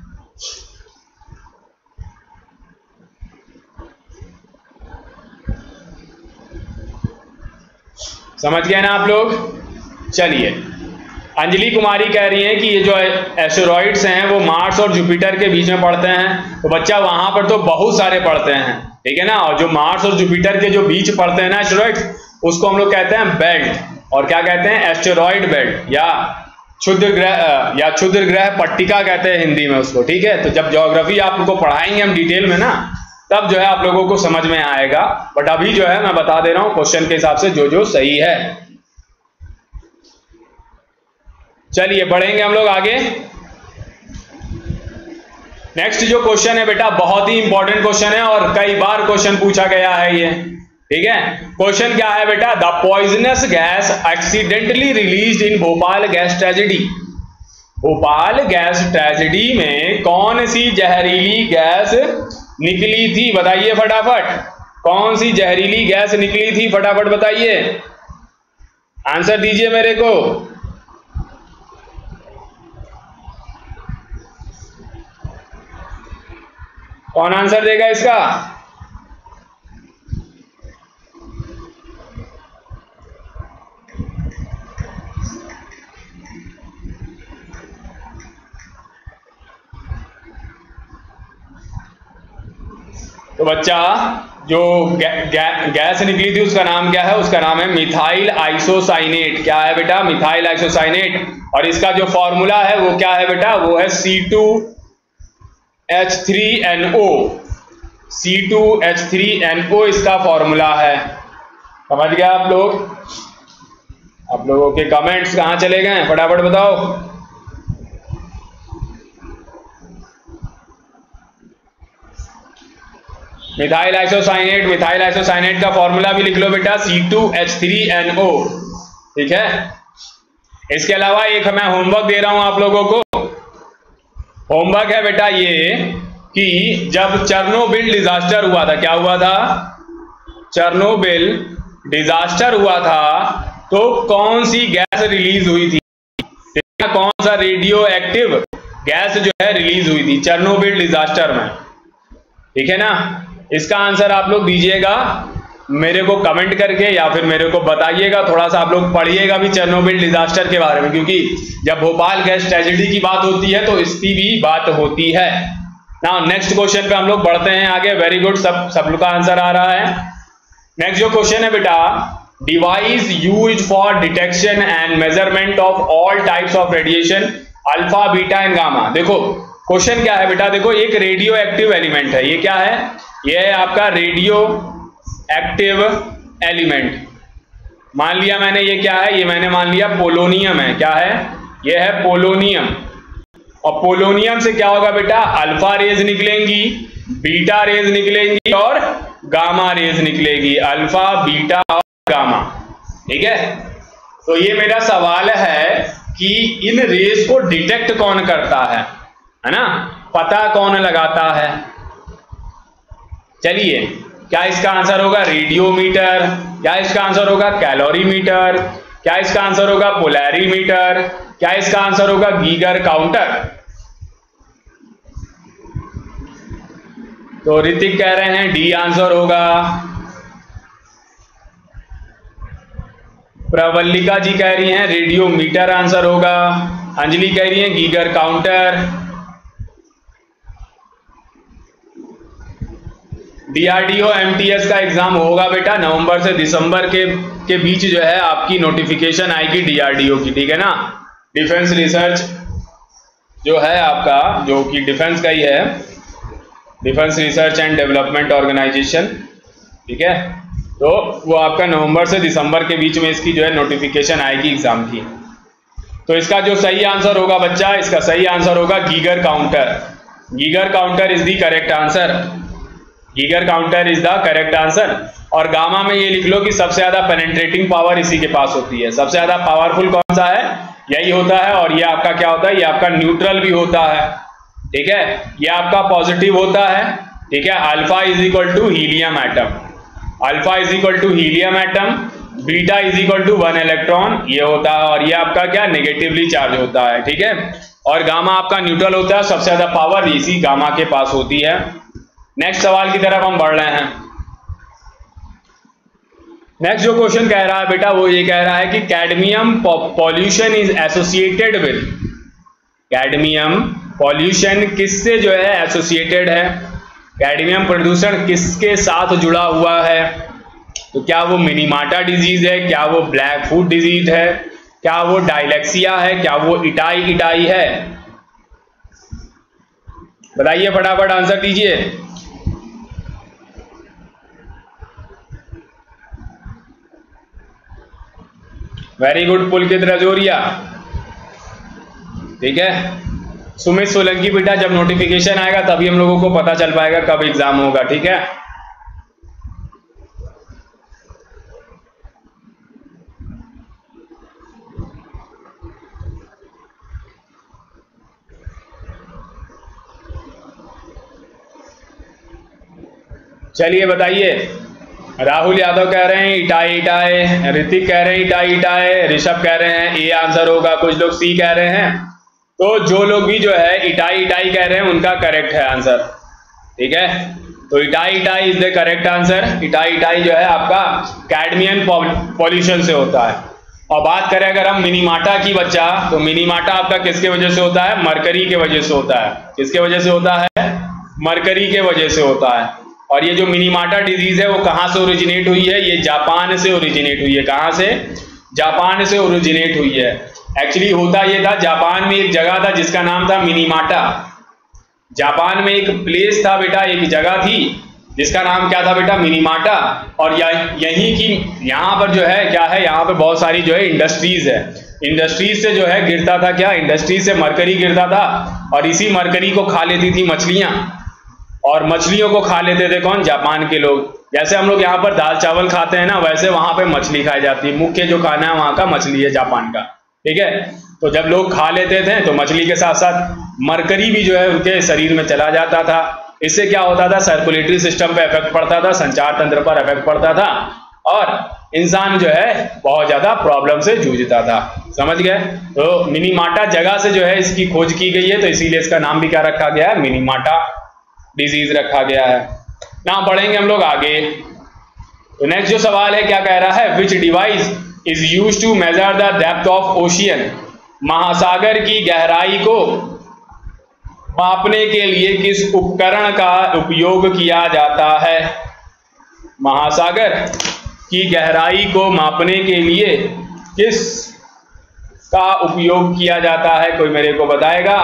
समझ गए ना आप लोग? चलिए, अंजलि कुमारी कह रही है कि ये जो एस्टेरॉइड्स हैं वो मार्स और जुपिटर के बीच में पड़ते हैं। तो बच्चा वहां पर तो बहुत सारे पड़ते हैं, ठीक है ना। और जो मार्स और जुपिटर के जो बीच पड़ते हैं ना एस्टेरॉइड्स, उसको हम लोग कहते हैं बेल्ट। और क्या कहते हैं? एस्टेरॉइड बेल्ट या क्षुद्र ग्रह पट्टिका कहते हैं हिंदी में उसको, ठीक है। तो जब ज्योग्राफी आप लोग को पढ़ाएंगे हम डिटेल में ना, तब जो है आप लोगों को समझ में आएगा। बट अभी जो है मैं बता दे रहा हूं क्वेश्चन के हिसाब से जो सही है। चलिए बढ़ेंगे हम लोग आगे। नेक्स्ट जो क्वेश्चन है बेटा बहुत ही इंपॉर्टेंट क्वेश्चन है और कई बार क्वेश्चन पूछा गया है ये, ठीक है। क्वेश्चन क्या है बेटा? The poisonous gas accidentally released in Bhopal gas tragedy. Bhopal gas tragedy में कौन सी जहरीली गैस निकली थी? बताइए फटाफट, कौन सी जहरीली गैस निकली थी? फटाफट बताइए, आंसर दीजिए मेरे को। कौन आंसर देगा इसका? तो बच्चा जो गैस निकली थी उसका नाम क्या है? उसका नाम है मिथाइल आइसोसाइनेट। क्या है बेटा? Methyl isocyanate. और इसका जो फॉर्मूला है वो क्या है बेटा? वो है C2H3NO। C2H3NO इसका फॉर्मूला है। समझ गया आप लोग? आप लोगों के कमेंट्स कहां चले गए? फटाफट बताओ। मिथाइल आइसोसाइनेट का फॉर्मूला भी लिख लो बेटा, C2H3NO, ठीक है। इसके अलावा एक मैं होमवर्क दे रहा हूं आप लोगों को। होमवर्क है बेटा ये कि जब चेरनोबिल डिजास्टर हुआ था, क्या हुआ था? चेरनोबिल डिजास्टर हुआ था तो कौन सी गैस रिलीज हुई थी? कौन सा रेडियो एक्टिव गैस जो है रिलीज हुई थी चेरनोबिल डिजास्टर में, ठीक है ना। इसका आंसर आप लोग दीजिएगा मेरे को कमेंट करके या फिर मेरे को बताइएगा। थोड़ा सा आप लोग पढ़िएगा भी चेरनोबिल डिजास्टर के बारे में, क्योंकि जब भोपाल गैस ट्रेजेडी की बात होती है तो इसकी भी बात होती है ना। नेक्स्ट क्वेश्चन पे हम लोग बढ़ते हैं आगे। वेरी गुड, सब लोग का आंसर आ रहा है। नेक्स्ट जो क्वेश्चन है बेटा, device used for detection and measurement of all types of radiation alpha beta and gamma. देखो क्वेश्चन क्या है बेटा? देखो एक रेडियो एक्टिव एलिमेंट है, ये क्या है? ये है आपका रेडियो एक्टिव एलिमेंट। मान लिया मैंने ये क्या है? ये मैंने मान लिया पोलोनियम है। क्या है? ये है पोलोनियम। और पोलोनियम से क्या होगा बेटा? अल्फा रेज निकलेंगी, बीटा रेज निकलेंगी और गामा रेज निकलेगी। अल्फा, बीटा और गामा, ठीक है। तो ये मेरा सवाल है कि इन रेज को डिटेक्ट कौन करता है ना, पता कौन लगाता है? चलिए, क्या इसका आंसर होगा रेडियोमीटर? क्या इसका आंसर होगा कैलोरीमीटर? क्या इसका आंसर होगा पोलैरीमीटर? क्या इसका आंसर होगा गीगर काउंटर? तो ऋतिक कह रहे हैं डी आंसर होगा। प्रवल्लिका जी कह रही हैं रेडियोमीटर आंसर होगा। अंजलि कह रही हैं गीगर काउंटर। डीआरडीओ एमटीएस का एग्जाम होगा बेटा नवंबर से दिसंबर के बीच जो है आपकी नोटिफिकेशन आएगी डीआरडीओ की, ठीक है ना। डिफेंस रिसर्च जो है आपका, जो कि डिफेंस का ही है, defence research and development organisation, ठीक है। तो वो आपका नवंबर से दिसंबर के बीच में इसकी जो है नोटिफिकेशन आएगी एग्जाम की। तो इसका जो सही आंसर होगा बच्चा, इसका सही आंसर होगा Geiger counter. Geiger counter is the correct answer. Geiger counter is the correct answer. और गामा में ये लिख लो कि सबसे ज्यादा पेनिट्रेटिंग पावर इसी के पास होती है। सबसे ज्यादा पावरफुल कौन सा है? यही होता है। और ये आपका क्या होता है? ये आपका न्यूट्रल भी होता है, ठीक है। ये आपका पॉजिटिव होता है, ठीक है। Alpha is equal to helium atom, alpha is equal to helium atom, beta is equal to 1 electron ये होता है। और ये आपका क्या? नेगेटिवली चार्ज होता है, ठीक है। और गामा आपका न्यूट्रल होता है, सबसे ज्यादा पावर इसी गामा के पास होती है। नेक्स्ट सवाल की तरफ हम बढ़ रहे हैं। नेक्स्ट जो क्वेश्चन कह रहा है बेटा वो ये कह रहा है कि cadmium pollution is associated with, cadmium pollution किससे जो है एसोसिएटेड है? कैडमियम प्रदूषण किसके साथ जुड़ा हुआ है? तो क्या वो मिनीमाटा डिजीज है? क्या वो ब्लैक फुट डिजीज है? क्या वो डायलेक्सिया है? क्या वो इटाई है? बताइए, फटाफट आंसर दीजिए। वेरी गुड पुलकित रजौरिया, ठीक है। सुमित सोलंकी बेटा जब नोटिफिकेशन आएगा तभी हम लोगों को पता चल पाएगा कब एग्जाम होगा, ठीक है। चलिए बताइए। राहुल यादव कह रहे हैं इटाई, ऋतिक कह रहे हैं इटाई, ऋषभ कह रहे हैं ए आंसर होगा, कुछ लोग सी कह रहे हैं। तो जो लोग भी जो है इटाई कह रहे हैं उनका करेक्ट है आंसर, ठीक है। तो itai is the correct answer. Itai जो है आपका कैडमियम पॉल्यूशन से होता है। और बात करें अगर हम मिनीमाटा की बच्चा, तो मिनीमाटा आपका किसके वजह से होता है? मरकरी के वजह से होता है। किसके वजह से होता है? मरकरी के वजह से होता है। और ये जो मिनीमाटा डिजीज है वो कहां से ओरिजिनेट हुई है? ये जापान से ओरिजिनेट हुई है। कहां से? जापान से ओरिजिनेट हुई है। एक्चुअली होता ये था, जापान में एक जगह था जिसका नाम था मिनीमाटा। जापान में एक प्लेस था बेटा, एक जगह थी जिसका नाम क्या था बेटा? मिनीमाटा। और यहीं की यहाँ पर जो है क्या है, यहाँ पे बहुत सारी जो है इंडस्ट्रीज है। इंडस्ट्रीज से जो है गिरता था क्या? इंडस्ट्रीज से मरकरी गिरता था और इसी मरकरी को खा लेती थी मछलियां। और मछलियों को खा लेते थे कौन? जापान के लोग। जैसे हम लोग यहाँ पर दाल चावल खाते हैं ना, वैसे वहां पे मछली खाई जाती है। मुख्य जो खाना है वहां का मछली है, जापान का, ठीक है। तो जब लोग खा लेते थे तो मछली के साथ साथ मरकरी भी जो है उनके शरीर में चला जाता था। इससे क्या होता था? सर्कुलेटरी सिस्टम पे इफेक्ट पड़ता था, संचार तंत्र पर इफेक्ट पड़ता था और इंसान जो है बहुत ज्यादा प्रॉब्लम से जूझता था। समझ गए? तो मिनीमाटा जगह से जो है इसकी खोज की गई है, तो इसीलिए इसका नाम भी क्या रखा गया है? मिनीमाटा डिजीज रखा गया है ना। बढ़ेंगे हम लोग आगे। तो नेक्स्ट जो सवाल है क्या कह रहा है? Which device is used to measure the depth of ocean? महासागर की गहराई को मापने के लिए किस उपकरण का उपयोग किया जाता है? महासागर की गहराई को मापने के लिए किस का उपयोग किया जाता है? कोई मेरे को बताएगा?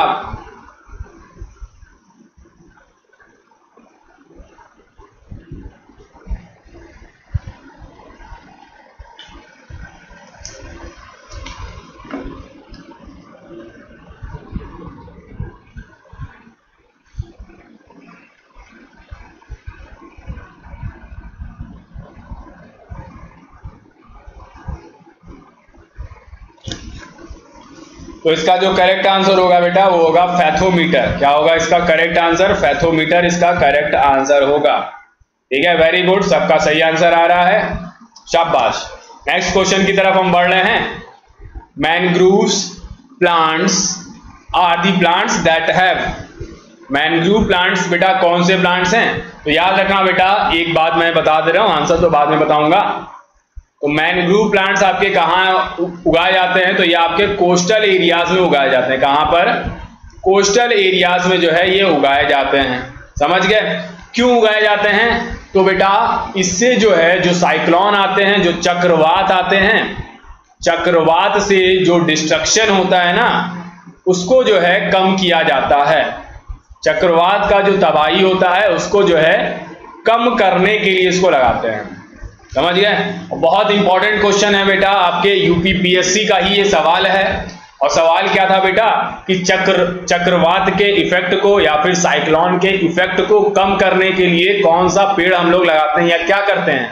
तो इसका जो करेक्ट आंसर होगा बेटा वो होगा फैथोमीटर। क्या होगा इसका करेक्ट आंसर? फैथोमीटर इसका करेक्ट आंसर होगा, ठीक है। वेरी गुड, सबका सही आंसर आ रहा है, शाबाश। नेक्स्ट क्वेश्चन की तरफ हम बढ़ रहे हैं। Mangroves plants are the plants that have, mangrove plants बेटा कौन से प्लांट्स हैं? तो याद रखना बेटा, एक बात मैं बता दे रहा हूं, आंसर तो बाद में बताऊंगा। तो मैनग्रूव प्लांट्स आपके कहाँ उगाए जाते हैं? तो ये आपके कोस्टल एरियाज में उगाए जाते हैं। कहां पर? कोस्टल एरियाज में जो है ये उगाए जाते हैं। समझ गए? क्यों उगाए जाते हैं? तो बेटा इससे जो है जो साइक्लोन आते हैं, जो चक्रवात आते हैं, चक्रवात से जो डिस्ट्रक्शन होता है ना, उसको जो है कम किया जाता है। चक्रवात का जो तबाही होता है उसको जो है कम करने के लिए इसको लगाते हैं। समझ गए? बहुत इंपॉर्टेंट क्वेश्चन है बेटा, आपके यूपीपीएससी का ही ये सवाल है। और सवाल क्या था बेटा कि चक्रवात के इफेक्ट को या फिर साइक्लोन के इफेक्ट को कम करने के लिए कौन सा पेड़ हम लोग लगाते हैं या क्या करते हैं?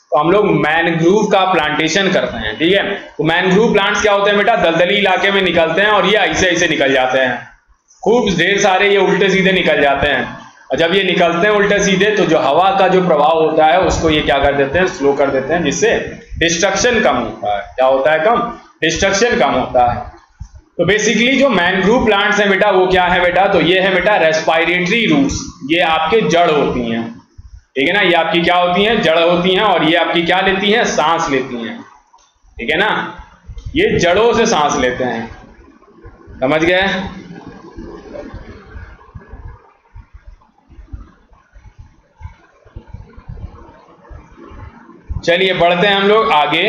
तो हम लोग मैनग्रूव का प्लांटेशन करते हैं, ठीक है। तो मैनग्रूव प्लांट्स क्या होते हैं बेटा, दलदली इलाके में निकलते हैं और ये ऐसे ऐसे निकल जाते हैं, खूब ढेर सारे ये उल्टे सीधे निकल जाते हैं। और जब ये निकलते हैं उल्टे सीधे तो जो हवा का जो प्रभाव होता है उसको ये क्या कर देते हैं, स्लो कर देते हैं, जिससे डिस्ट्रक्शन कम होता है। क्या होता है कम, डिस्ट्रक्शन कम होता है। तो बेसिकली जो मैनग्रूव प्लांट्स हैं बेटा वो क्या है बेटा, तो ये है बेटा रेस्पिरेटरी रूट्स, ये आपके जड़ होती हैं, ठीक है ना। ये आपकी क्या होती हैं, जड़ होती हैं, और ये आपकी क्या लेती हैं, सांस लेती हैं, ठीक है ना। ये जड़ों से सांस लेते हैं, समझ गए। चलिए बढ़ते हैं हम लोग आगे।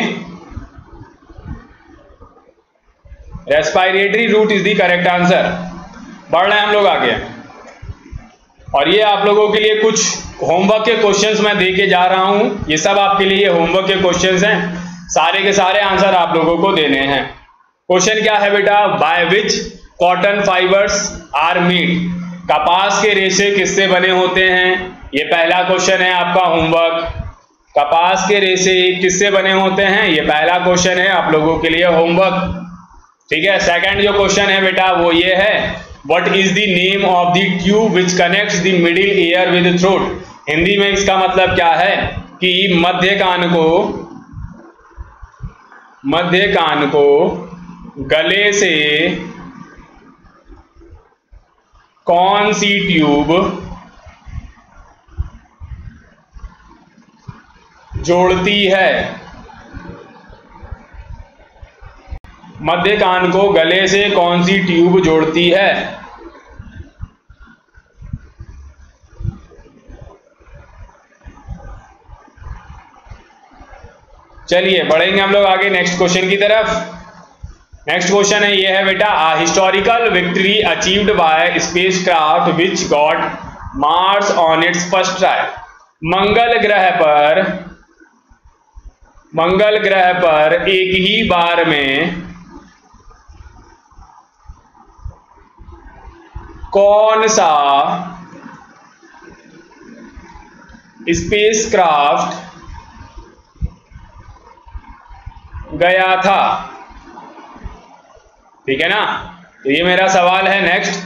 Respiratory root is the correct answer. बढ़ रहे हैं हम लोग आगे, और ये आप लोगों के लिए कुछ होमवर्क के क्वेश्चंस मैं दे के जा रहा हूं। ये सब आपके लिए होमवर्क के क्वेश्चंस हैं, सारे के सारे आंसर आप लोगों को देने हैं। क्वेश्चन क्या है बेटा, by which cotton fibres are made, कपास के रेशे किससे बने होते हैं। ये पहला क्वेश्चन है आपका होमवर्क। कपास के रेशे किससे बने होते हैं, ये पहला क्वेश्चन है आप लोगों के लिए होमवर्क, ठीक है। सेकंड जो क्वेश्चन है बेटा वो ये है, what is the name of the tube which connects the middle ear with throat. Hindi में इसका मतलब क्या है कि मध्य कान को गले से कौन सी ट्यूब जोड़ती है। मध्य कान को गले से कौन सी ट्यूब जोड़ती है। चलिए बढ़ेंगे हम लोग आगे नेक्स्ट क्वेश्चन की तरफ। नेक्स्ट क्वेश्चन है ये है बेटा, a historical victory achieved by spacecraft which got Mars on its first try. मंगल ग्रह पर एक ही बार में कौन सा स्पेसक्राफ्ट गया था, ठीक है ना। तो ये मेरा सवाल है नेक्स्ट,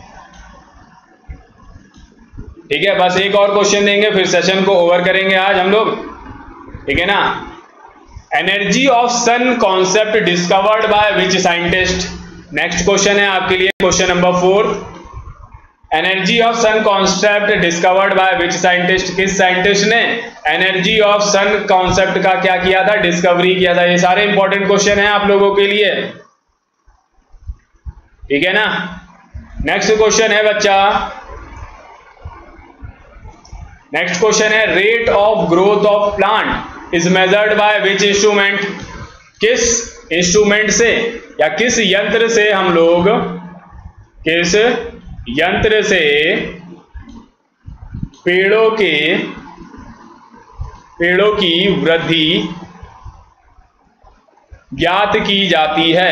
ठीक है। बस एक और क्वेश्चन देंगे फिर सेशन को ओवर करेंगे आज हम लोग, ठीक है ना। Energy of sun concept discovered by which scientist. Next question है आपके लिए question number 4। Energy of sun concept discovered by which scientist. किस साइंटिस्ट ने एनर्जी ऑफ सन कॉन्सेप्ट का क्या किया था, डिस्कवरी किया था। ये सारे इंपॉर्टेंट क्वेश्चन हैं आप लोगों के लिए, ठीक है ना। नेक्स्ट क्वेश्चन है बच्चा, नेक्स्ट क्वेश्चन है, rate of growth of plant is measured by which instrument. किस इंस्ट्रूमेंट से या किस यंत्र से हम लोग, किस यंत्र से पेड़ों की वृद्धि ज्ञात की जाती है।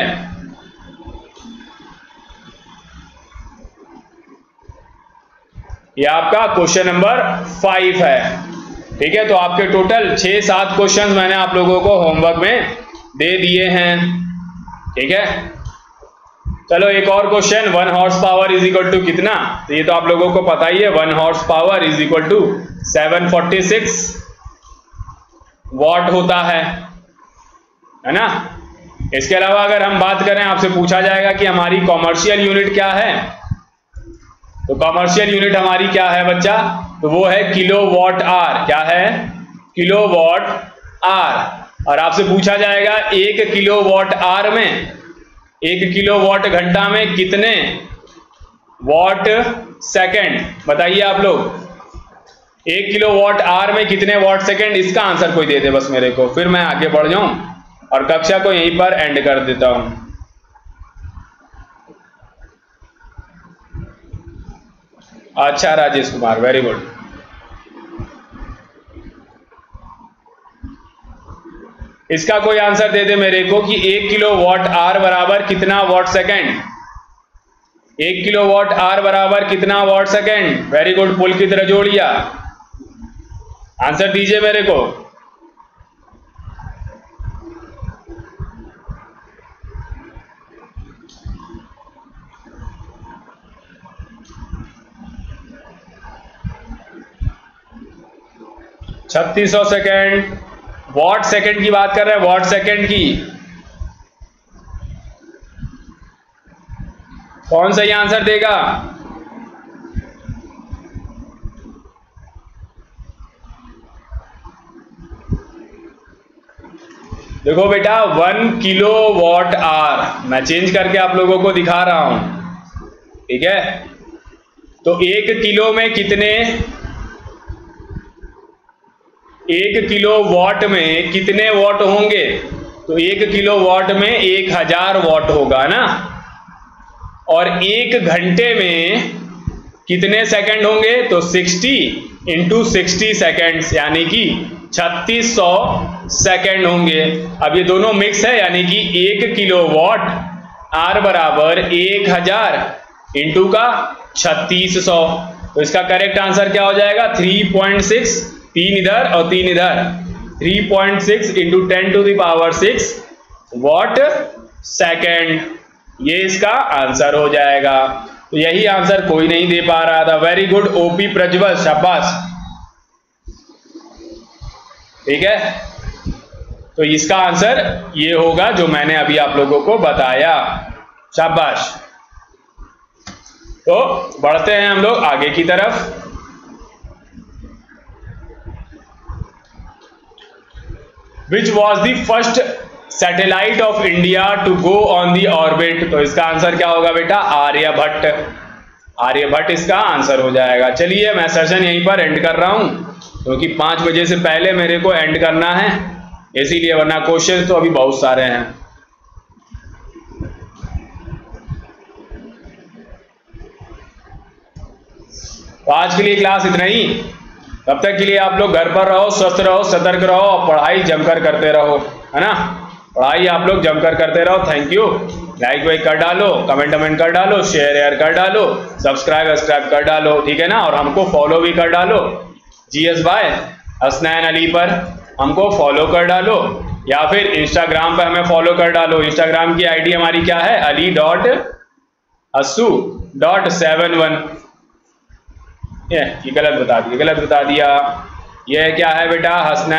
यह आपका क्वेश्चन नंबर 5 है, ठीक है। तो आपके टोटल 6-7 क्वेश्चन मैंने आप लोगों को होमवर्क में दे दिए हैं, ठीक है। चलो एक और question, 1 horse power is equal to कितना। तो ये तो आप लोगों को पता ही है, 1 horse power is equal to 746 watt होता है ना। इसके अलावा अगर हम बात करें, आपसे पूछा जाएगा कि हमारी कॉमर्शियल यूनिट क्या है, तो कॉमर्शियल यूनिट हमारी क्या है बच्चा, तो वो है किलोवाट आर। क्या है, किलोवाट आर। और आपसे पूछा जाएगा 1 किलोवाट आर में, 1 किलोवाट घंटा में कितने वॉट सेकंड, बताइए आप लोग। 1 किलोवाट आर में कितने वॉट सेकंड, इसका आंसर कोई दे दे बस मेरे को, फिर मैं आगे बढ़ जाऊं और कक्षा को यहीं पर एंड कर देता हूं। अच्छा राजेश कुमार, वेरी गुड। इसका कोई आंसर दे दे मेरे को कि 1 किलोवाट आर बराबर कितना वॉट सेकंड। 1 किलोवाट आर बराबर कितना watt second. Very good Pulkit Rajoria, answer दीजिए मेरे को। 3600 सेकेंड। वॉट सेकेंड की बात कर रहे हैं, वॉट सेकेंड की। कौन सही आंसर देगा? देखो बेटा 1 किलो वॉट आवर, मैं चेंज करके आप लोगों को दिखा रहा हूं, ठीक है। तो 1 किलो में कितने, 1 किलो वॉट में कितने वॉट होंगे? तो 1 किलो वॉट में 1000 वॉट होगा ना। और 1 घंटे में कितने सेकंड होंगे? तो 60 इंटू 60 सेकेंड्स, यानी कि 3600 सेकेंड होंगे। अब ये दोनों मिक्स है, यानी कि 1 किलो वॉट आर बराबर 1000 इंटू का 3600। तो इसका करेक्ट आंसर क्या हो जाएगा? 3.6, 3 इधर और 3 इधर, 3.6 into 10 to the power 6 watt second, ये इसका आंसर हो जाएगा। तो यही आंसर कोई नहीं दे पा रहा था। वेरी गुड ओपी प्रज्वल, शाबाश, ठीक है। तो इसका आंसर ये होगा जो मैंने अभी आप लोगों को बताया, शाबाश। तो बढ़ते हैं हम लोग आगे की तरफ। Which was the first satellite of India to go on the orbit? तो इसका आंसर क्या होगा बेटा? आर्यभट्ट, आर्यभट्ट इसका आंसर हो जाएगा। चलिए मैं सेशन यहीं पर एंड कर रहा हूं, क्योंकि 5 बजे से पहले मेरे को एंड करना है, इसीलिए, वरना क्वेश्चन तो अभी बहुत सारे हैं। तो आज के लिए क्लास इतना ही। तब तक के लिए आप लोग घर पर रहो, स्वस्थ रहो, सतर्क रहो और पढ़ाई जमकर करते रहो, है ना। पढ़ाई आप लोग जमकर करते रहो। Thank you. लाइक वाइक कर डालो, कमेंट कर डालो, शेयर कर डालो, सब्सक्राइब कर डालो, ठीक है ना। और हमको फॉलो भी कर डालो, GS बाय हसनैन अली पर हमको फॉलो कर डालो, या फिर इंस्टाग्राम पर हमें फॉलो कर डालो। इंस्टाग्राम की आईडी हमारी क्या है? ali.asu.71। ये गलत बता दिया, गलत बता दिया। ये क्या है बेटा?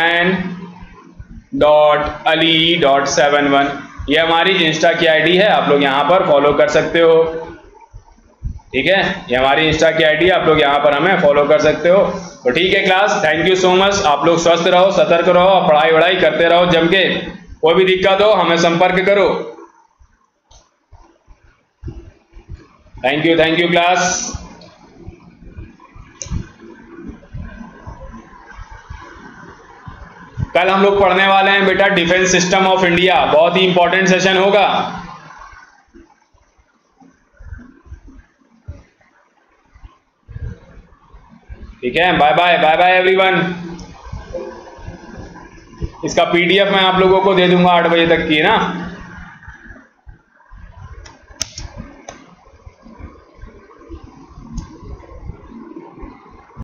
hasnain.ali.71। ये हमारी इंस्टा की आईडी है, आप लोग यहाँ पर फॉलो कर सकते हो, ठीक है। ये हमारी इंस्टा की आईडी है, आप लोग यहाँ पर हमें फॉलो कर सकते हो। तो ठीक है class, thank you so much. आप लोग स्वस्थ रहो, सतर्क रहो और पढ़ाई वढ़ाई करते रहो जम के। कोई भी दिक्कत हो हमें संपर्क करो। Thank you class. कल हम लोग पढ़ने वाले हैं बेटा डिफेंस सिस्टम ऑफ इंडिया, बहुत ही इंपॉर्टेंट सेशन होगा। ठीक है, बाय बाय एवरीवन। इसका PDF मैं आप लोगों को दे दूंगा 8 बजे तक की, है ना।